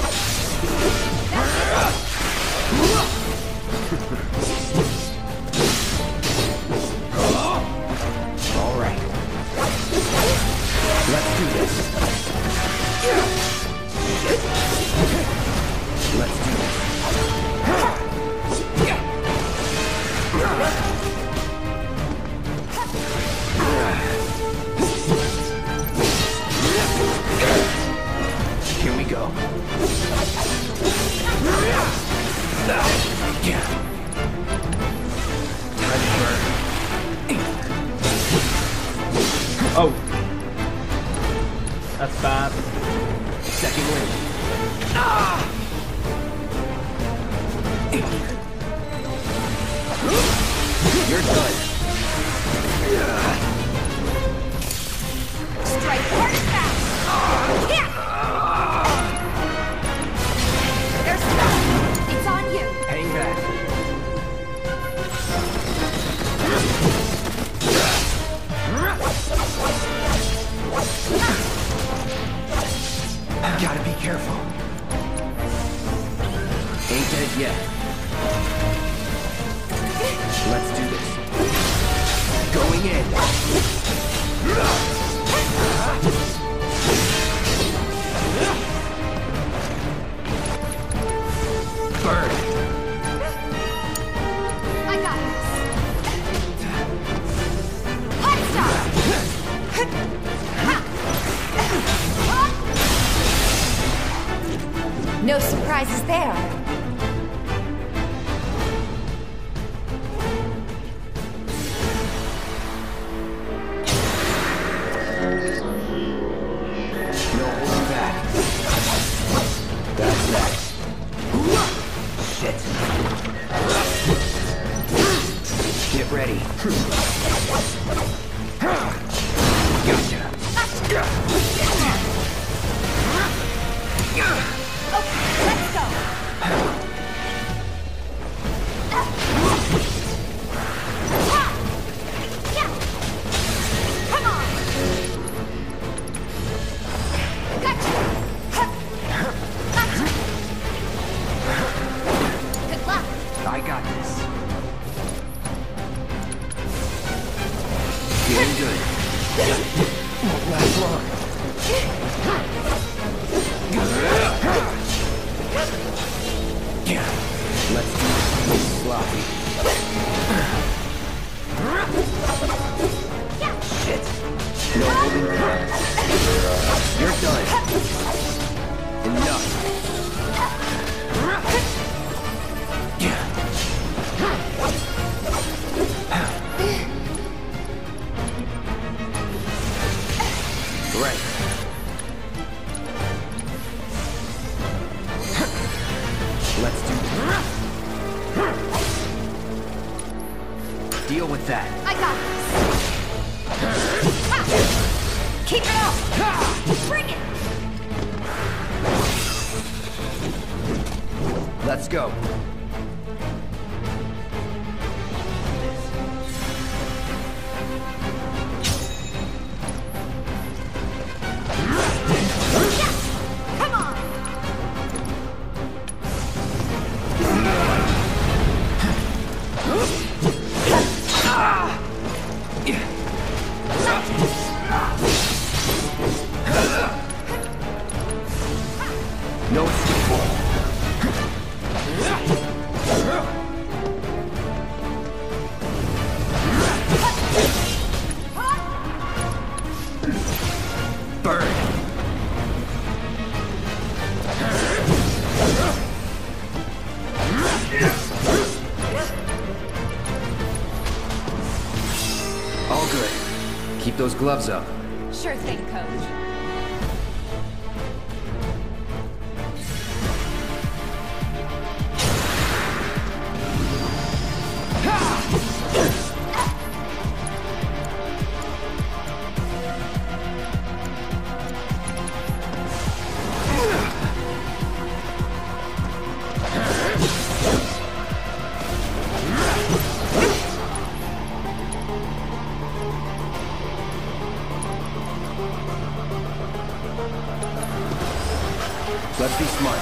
Speaker 7: All right. Let's do this. Let's do this. Here we go.
Speaker 1: Oh. That's bad.
Speaker 7: Second win. Ah! You're done.
Speaker 8: I got this. Hot start. No surprises there.
Speaker 7: No holding back. That's that. Shit. Get ready. Gotcha.
Speaker 8: Okay, let's go. Come on. Gotcha. Gotcha. Good luck.
Speaker 7: I got this. Feeling good. Won't last long. Let's do this sloppy. Shit. No holding back. You're done. Enough. Right. Let's do this. Deal with that.
Speaker 8: I got this. Keep it up. Bring it.
Speaker 7: Let's go.
Speaker 8: Come on.
Speaker 7: No escape. Burn. All good. Keep those gloves up.
Speaker 8: Sure thing, Coach.
Speaker 7: Let's be smart.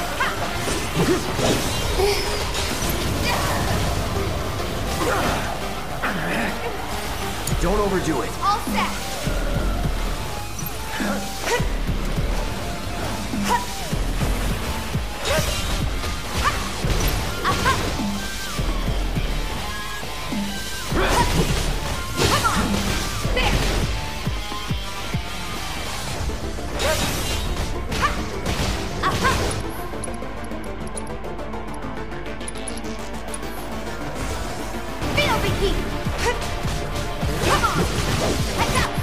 Speaker 7: Don't overdo it.
Speaker 8: All set. Come on. There. Feel the heat. Come on. Heads up.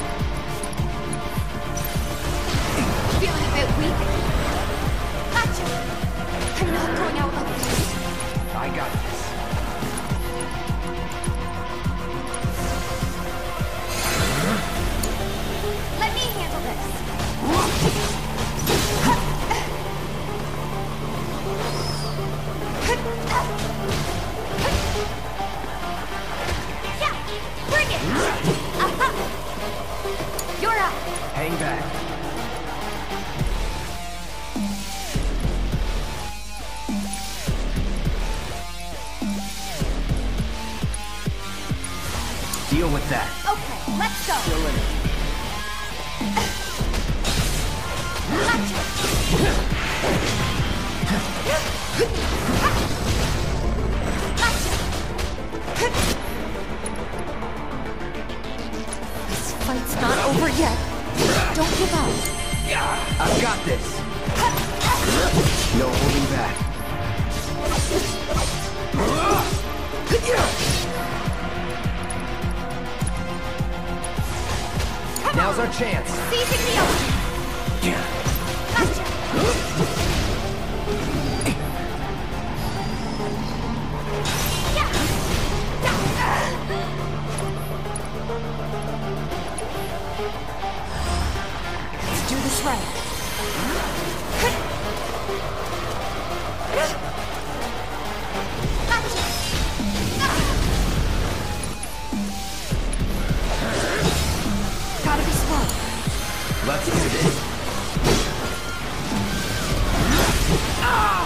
Speaker 8: Feeling a bit weak. Gotcha. I'm not going out like this.
Speaker 7: I got this.
Speaker 8: Let me handle this. Yeah, bring it. Uh-huh. You're up.
Speaker 7: Hang back. Deal deal with that.
Speaker 8: Okay, let's go.
Speaker 7: Still in it.
Speaker 8: This fight's not over yet. Don't give up.
Speaker 7: I've got this. No holding back. Now's our chance.
Speaker 8: Seizing the opening. Gotcha. Let's do this right. Gotta be smart.
Speaker 7: Let's do this.
Speaker 8: Ah!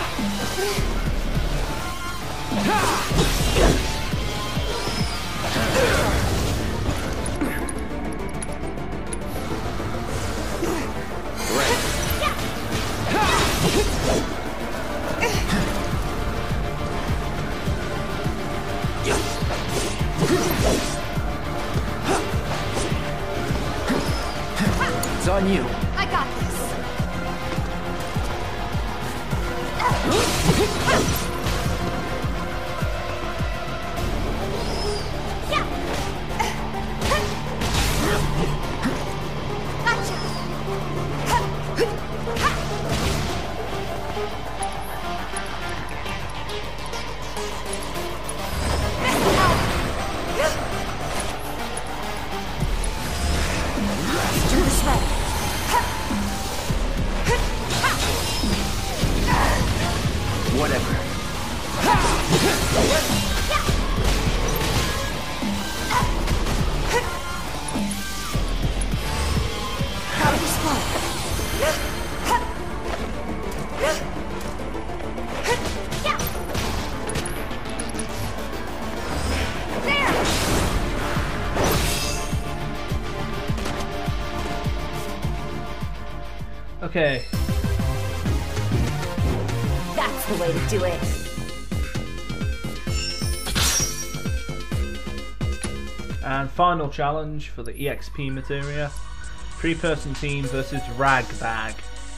Speaker 7: It's on you.
Speaker 8: I got this. Do this right.
Speaker 7: Whatever.
Speaker 8: Gotta be smart.
Speaker 1: Okay.
Speaker 8: That's the way to do it.
Speaker 1: And final challenge for the E X P materia. Three-person team versus Ragbag.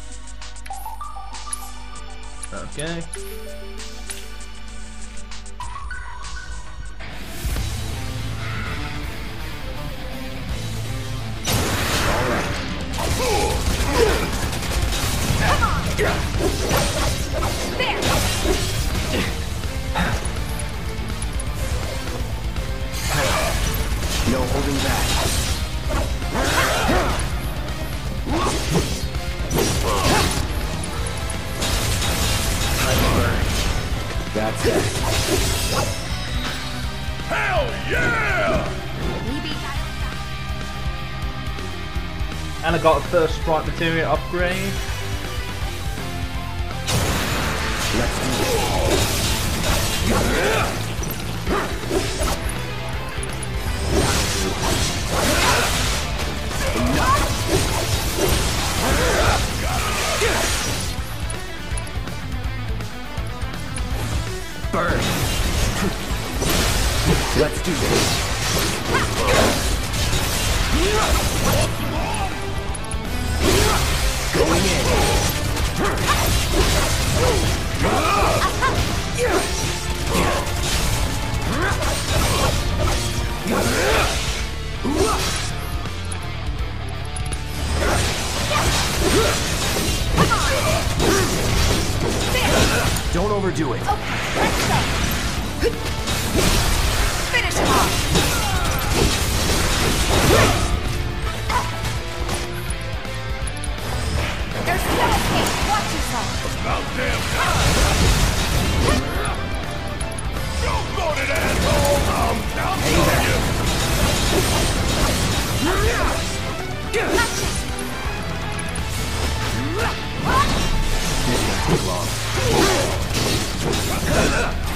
Speaker 1: Okay.
Speaker 7: No holding back. That's it.
Speaker 4: Hell yeah!
Speaker 1: And I got a first sprite materia upgrade.
Speaker 7: Let's do this. Burn. Let's do this. Going in. Don't overdo it.
Speaker 8: Okay, let's go. Finish him off. There's no escape. Watch yourself.
Speaker 4: About damn time! Don't go to that asshole! I'm counting on you!
Speaker 7: This won't take long.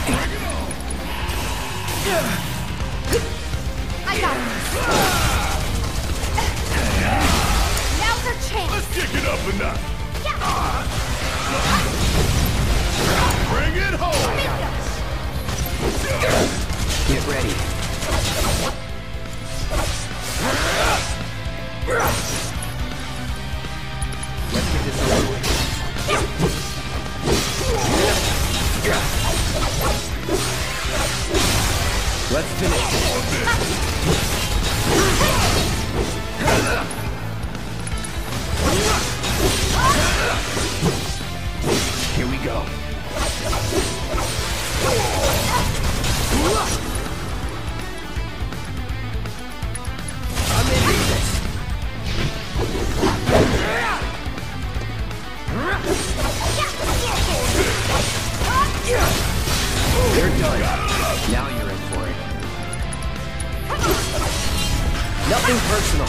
Speaker 7: personal.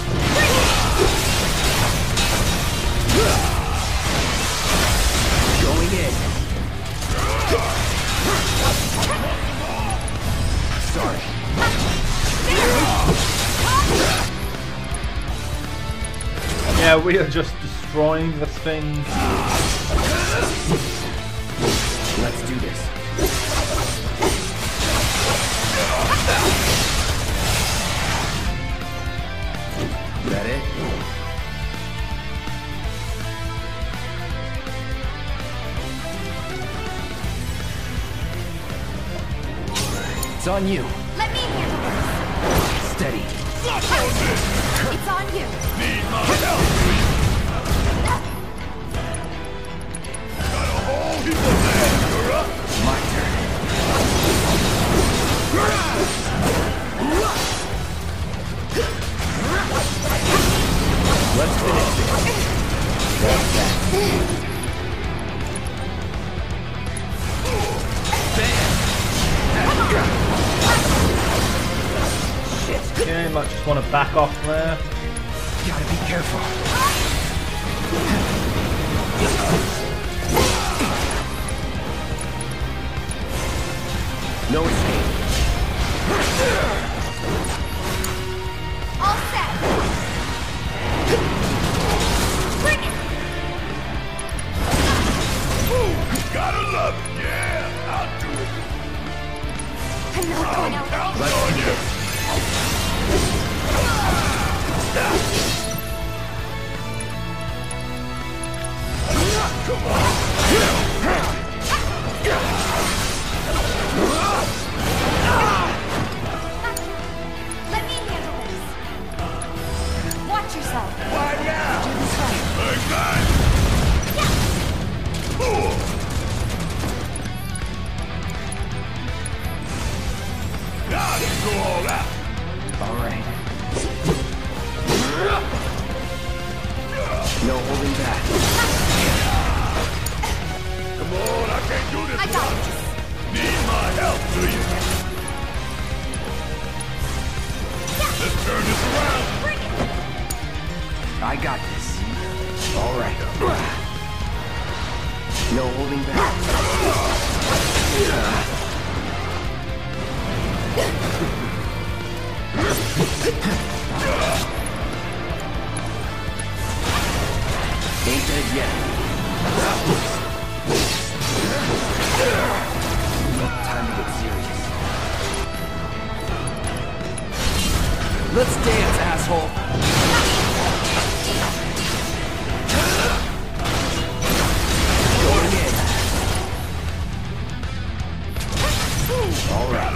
Speaker 7: Going in. Sorry.
Speaker 1: Yeah, we are just destroying this thing.
Speaker 7: Let's do this. That it? It's on you.
Speaker 8: Let me handle this.
Speaker 7: Steady.
Speaker 8: It's on you.
Speaker 4: Need my help, Got a whole heap of land, you're up.
Speaker 7: My turn. Let's finish this. That's that. Shit.
Speaker 1: Yeah, you might just want to back off there.
Speaker 7: Gotta be careful. No escape.
Speaker 8: All set. Bring it.
Speaker 4: Gotta love it, yeah, I'll do it.
Speaker 8: I'm not going out.
Speaker 4: Count on you. Come on.
Speaker 8: Let me handle this. Watch yourself.
Speaker 4: Why now?
Speaker 8: Do this right.
Speaker 4: Like that. Ooh. Now let's go all out.
Speaker 7: All right. No holding back.
Speaker 4: Come on, I can't do this.
Speaker 8: I got this.
Speaker 4: Need my help, do you? Let's turn this around.
Speaker 8: Bring it.
Speaker 7: I got this. All right. No holding back. Ain't dead yet. Time to get serious. Let's dance, asshole. Going in. All right.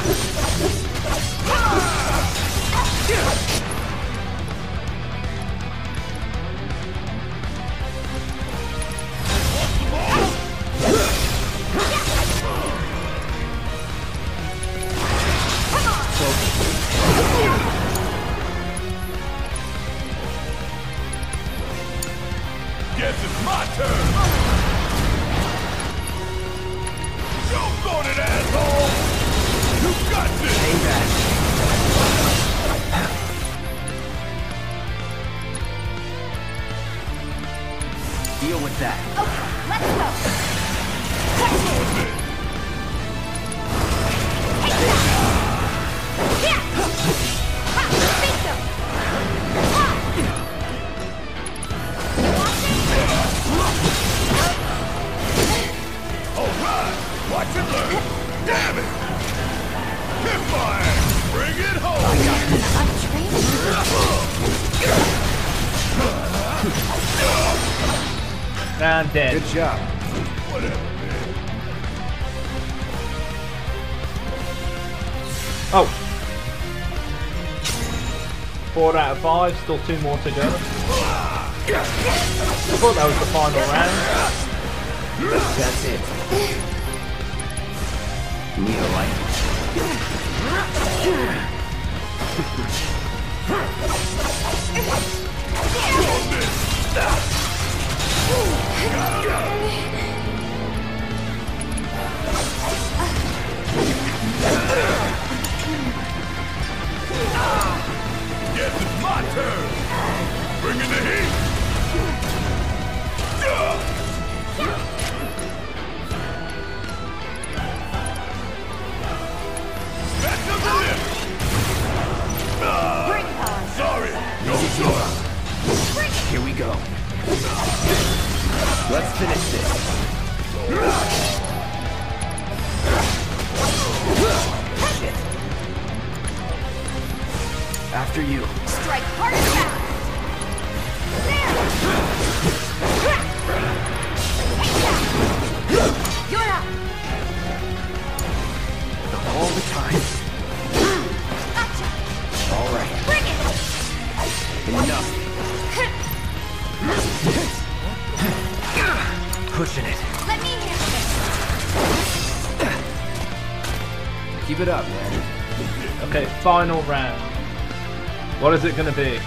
Speaker 4: Guess it's my turn. Don't go to that asshole. You got this.
Speaker 7: Hang back. Deal with that.
Speaker 8: Okay, let's go. Catch it. Take that. Yeah. Ha, beat them. Ha.
Speaker 4: All right, watch and learn. Damn it. Kick my ass. Bring it home.
Speaker 8: I'm trained.
Speaker 1: Nah, I'm dead.
Speaker 7: Good job.
Speaker 4: Whatever, man.
Speaker 1: Oh. Four out of five, still two more to go. I thought that was the final round.
Speaker 7: That's it. Need a light.
Speaker 4: Guess
Speaker 7: go. Let's finish this. After you.
Speaker 8: Strike hard and fast. There! You're up!
Speaker 7: All the time.
Speaker 8: Gotcha!
Speaker 7: All right.
Speaker 8: Bring it!
Speaker 7: Enough. Pushing it.
Speaker 8: Let me handle this.
Speaker 7: Keep it up, man.
Speaker 1: Okay, final round. What is it going to be?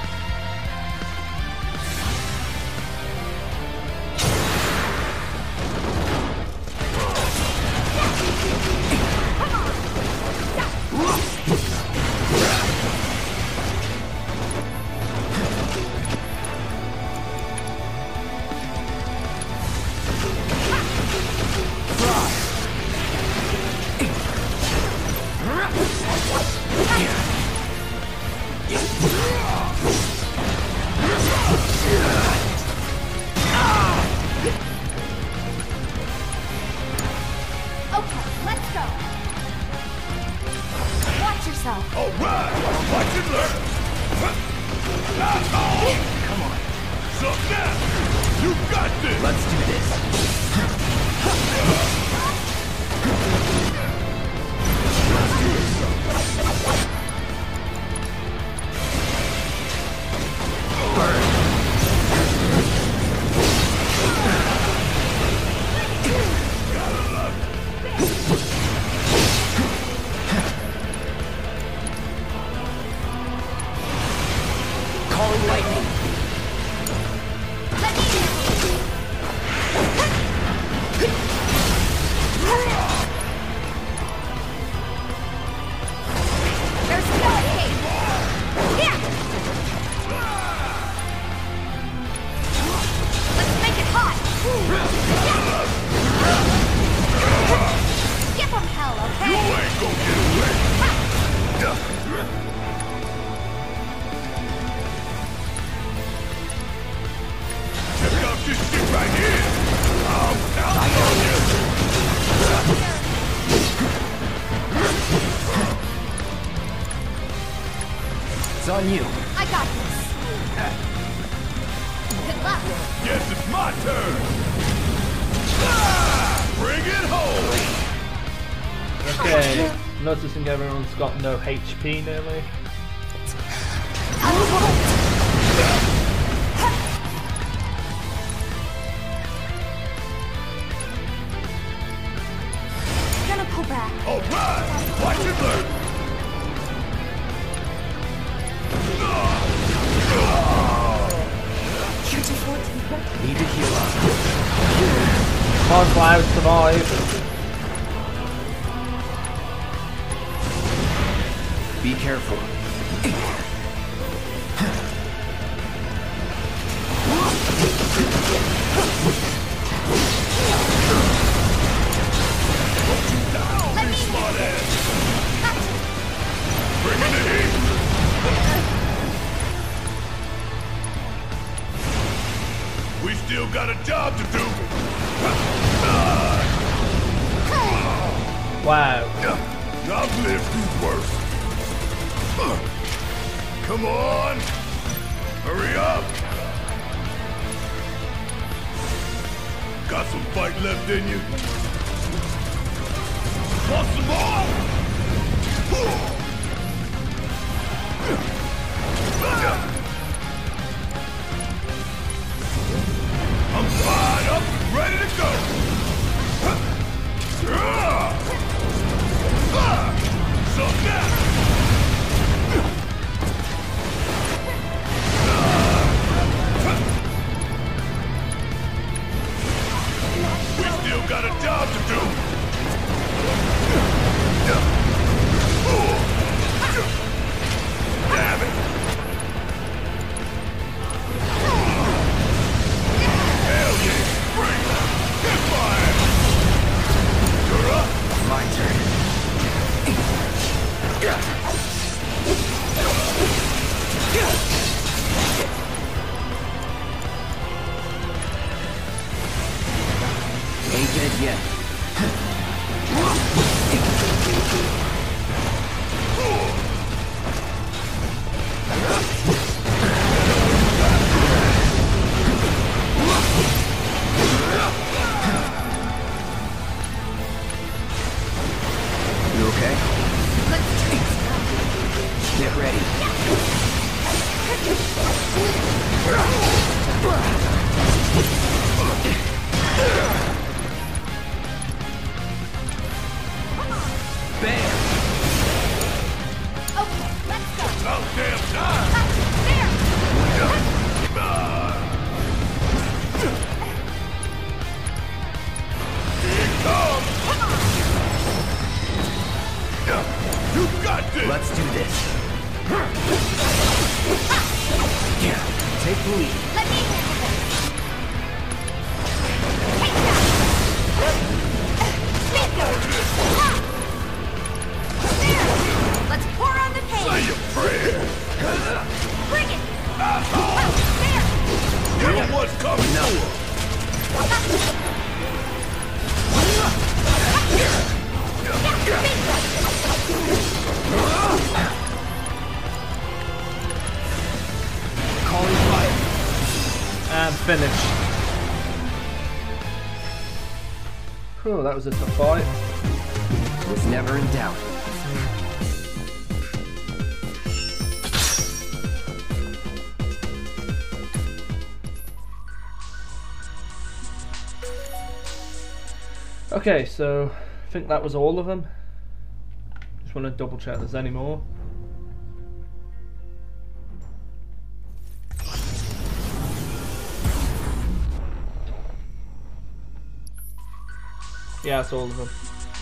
Speaker 7: It's on you.
Speaker 8: I got this. Good luck.
Speaker 4: Guess it's my turn. Ah, bring it home.
Speaker 1: Okay, noticing everyone's got no H P nearly.
Speaker 8: Gonna pull back.
Speaker 4: All right, watch it learn.
Speaker 7: Need to heal up.
Speaker 1: Come on, Cloud, survive.
Speaker 7: Be careful.
Speaker 8: Let me
Speaker 4: Smart ass. Bring in the heat. We still got a job to do.
Speaker 1: Wow.
Speaker 4: I've lived through worse. Come on. Hurry up. Got some fight left in you? Want some more? I'm fired up, ready to go. So now. We still got a job to do. Damn it.
Speaker 7: again. You okay? Get ready. Bam!
Speaker 8: Okay, let's go.
Speaker 4: About damn time! Here it comes! You got this!
Speaker 7: Let's do this. Take the lead.
Speaker 8: Let me handle this. There! Let's pour on the pain.
Speaker 4: Say your prayer!
Speaker 8: Bring it!
Speaker 4: You know what's coming
Speaker 7: No. Calling fire.
Speaker 1: And finish. Oh, that was a tough fight.
Speaker 7: Was never in doubt.
Speaker 1: Okay, so I think that was all of them. Just want to double check there's any more. Yeah, that's all of them.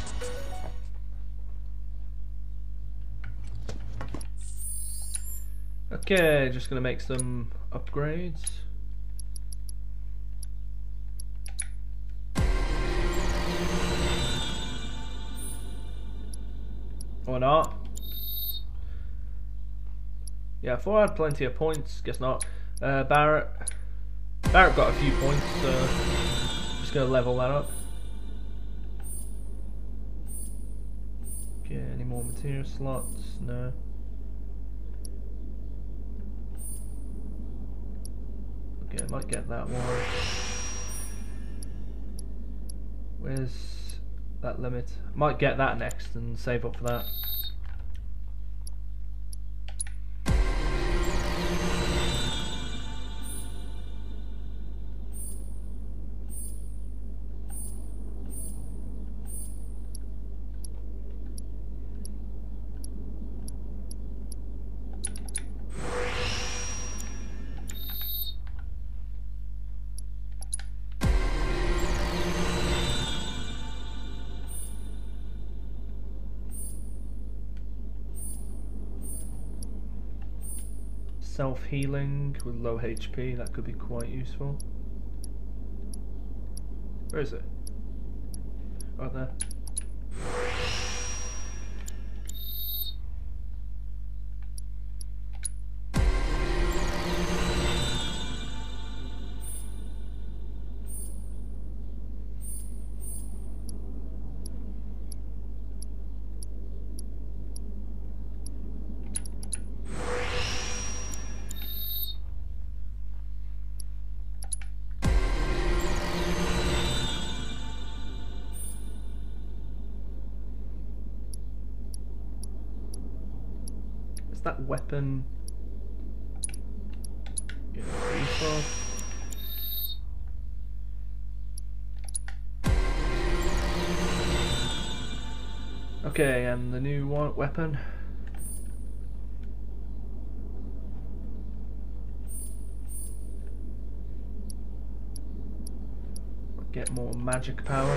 Speaker 1: Okay, just gonna make some upgrades. Or not. Yeah, I thought I had plenty of points. Guess not. Uh, Barret. Barret got a few points, so just gonna level that up. Okay, any more material slots? No. Okay, I might get that one. Where's that limit? Might get that next and save up for that. Self-healing with low H P, that could be quite useful. Where is it? Right there. That weapon, yeah, useful. Okay, and the new one weapon. Get more magic power.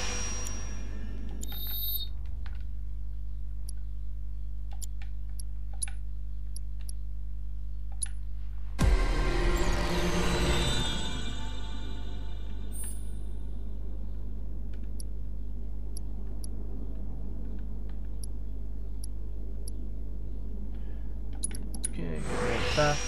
Speaker 1: That.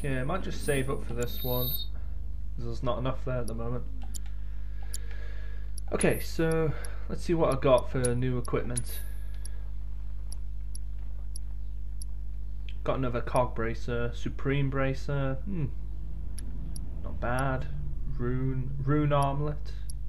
Speaker 1: Okay, I might just save up for this one. There's not enough there at the moment. Okay, so let's see what I got for new equipment. Got another cog bracer, supreme bracer. Hmm, not bad. Rune, rune armlet.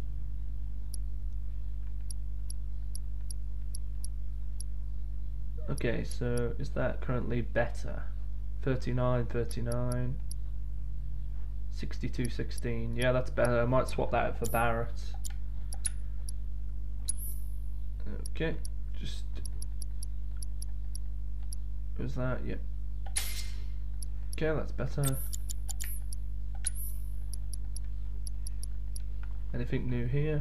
Speaker 1: Okay, so is that currently better? thirty-nine, thirty-nine, sixty-two, sixteen. Yeah, that's better. I might swap that out for Barret. Okay, just. Was that? Yep. Okay, that's better. Anything new here?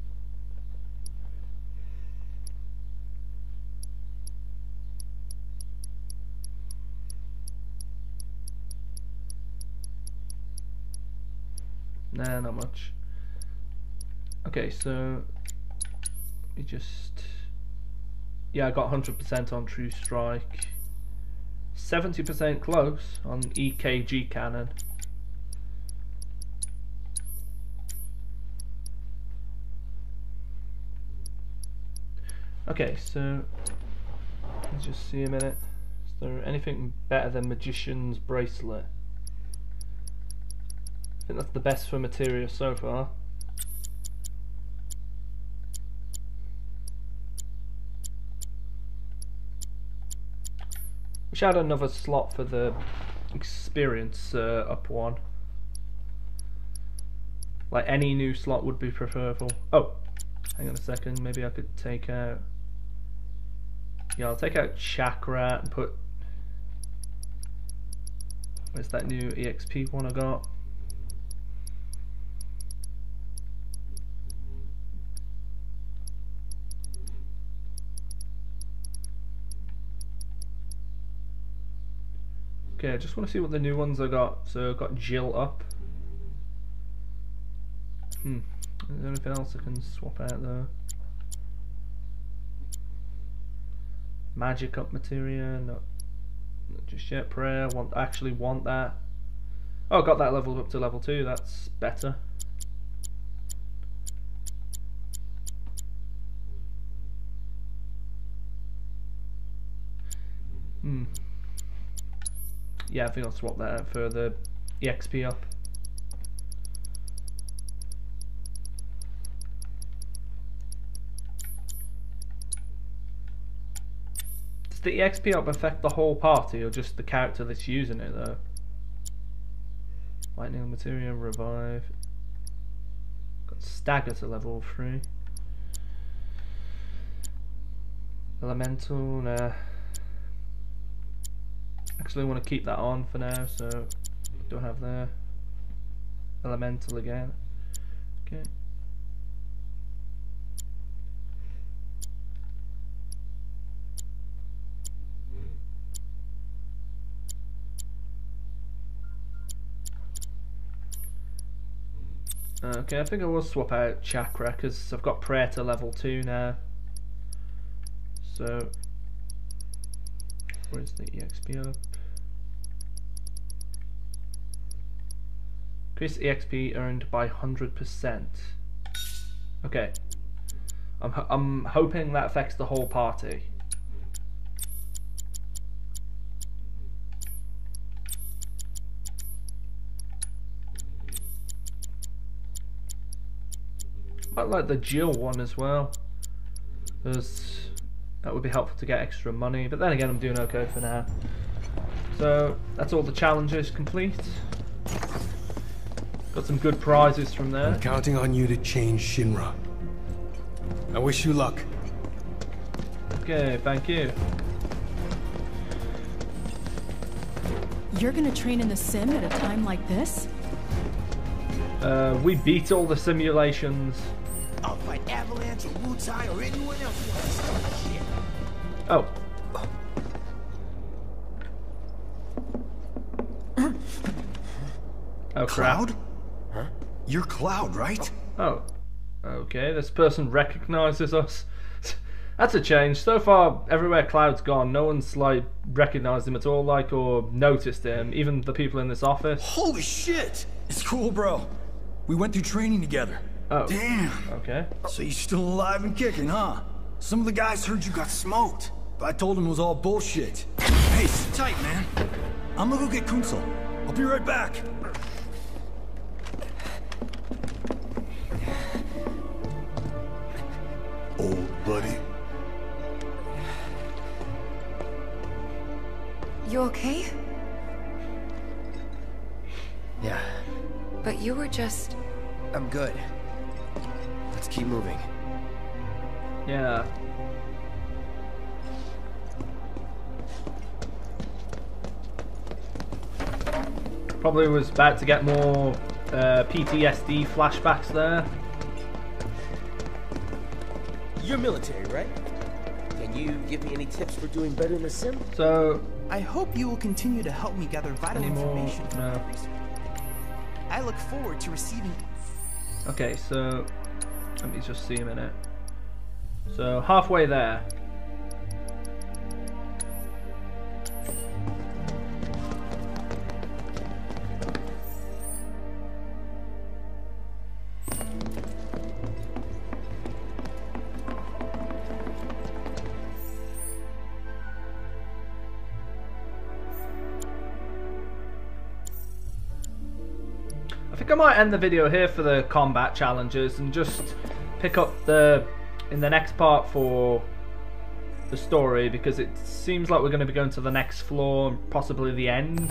Speaker 1: Nah, not much. Okay, so we just yeah, I got one hundred percent on True Strike, seventy percent close on E K G cannon. Okay, so let's just see a minute. Is there anything better than Magician's Bracelet? I think that's the best for materia so far. Wish I had another slot for the experience uh, up one. Like any new slot would be preferable. Oh, hang on a second. Maybe I could take out. Yeah, I'll take out Chakra and put. Where's that new E X P one I got? Okay, I just want to see what the new ones I got. So I've got Jill up. Hmm. Is there anything else I can swap out though? Magic up materia, not, not just yet. Prayer, want actually want that. Oh, I got that leveled up to level two. That's better. Hmm. Yeah, I think I'll swap that out for the E X P up. Does the E X P up affect the whole party or just the character that's using it though? Lightning Materia, Revive. Got Stagger to level three. Elemental, nah. Actually, I want to keep that on for now, so don't have there. Elemental again. Okay. Okay, I think I will swap out Chakra because I've got Prayer to level two now. So, where's the E X P up? Increase E X P earned by one hundred percent. Okay. I'm, ho I'm hoping that affects the whole party. I like the Jill one as well. There's, that would be helpful to get extra money, but then again I'm doing okay for now. So that's all the challenges complete. Got some good prizes from there.
Speaker 10: I'm counting on you to change Shinra. I wish you luck.
Speaker 1: Okay, thank you.
Speaker 8: You're gonna train in the sim at a time like this?
Speaker 1: Uh, we beat all the simulations.
Speaker 13: I'll fight Avalanche or Wu-Tai or anyone else who wants to start shit.
Speaker 1: Oh. Oh,
Speaker 13: Cloud? Huh? You're Cloud, right?
Speaker 1: Oh. Okay, this person recognizes us. That's a change. So far, everywhere Cloud's gone, no one's like recognized him at all, like, or noticed him. Even the people in this office.
Speaker 14: Holy shit! It's cool, bro. We went through training together.
Speaker 1: Oh.
Speaker 14: Damn.
Speaker 1: Okay.
Speaker 14: So you're still alive and kicking, huh? Some of the guys heard you got smoked, but I told them it was all bullshit. Hey, sit tight, man. I'm gonna go get Kunsel. I'll be right back.
Speaker 4: Old buddy.
Speaker 6: You okay?
Speaker 7: Yeah,
Speaker 6: But you were just...
Speaker 7: I'm good. Let's keep moving.
Speaker 1: Yeah. Probably was about to get more uh, P T S D flashbacks there.
Speaker 13: You're military, right? Can you give me any tips for doing better in the sim?
Speaker 1: So...
Speaker 12: I hope you will continue to help me gather vital
Speaker 1: Anymore?
Speaker 12: information from
Speaker 1: No.
Speaker 12: my research. I look forward to receiving...
Speaker 1: Okay, so... Let me just see a minute. So, halfway there. I think I might end the video here for the combat challenges and just pick up the in the next part for the story, because it seems like we're going to be going to the next floor and possibly the end.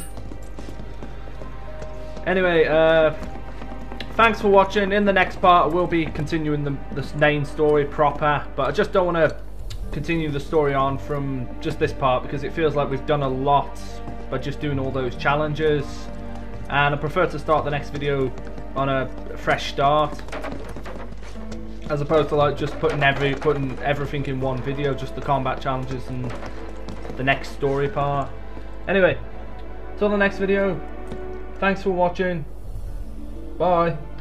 Speaker 1: Anyway, uh, thanks for watching. In the next part we'll be continuing the, the main story proper, but I just don't want to continue the story on from just this part because it feels like we've done a lot by just doing all those challenges. And I prefer to start the next video on a fresh start, as opposed to like just putting every putting everything in one video, just the combat challenges and the next story part. Anyway, till the next video. Thanks for watching. Bye.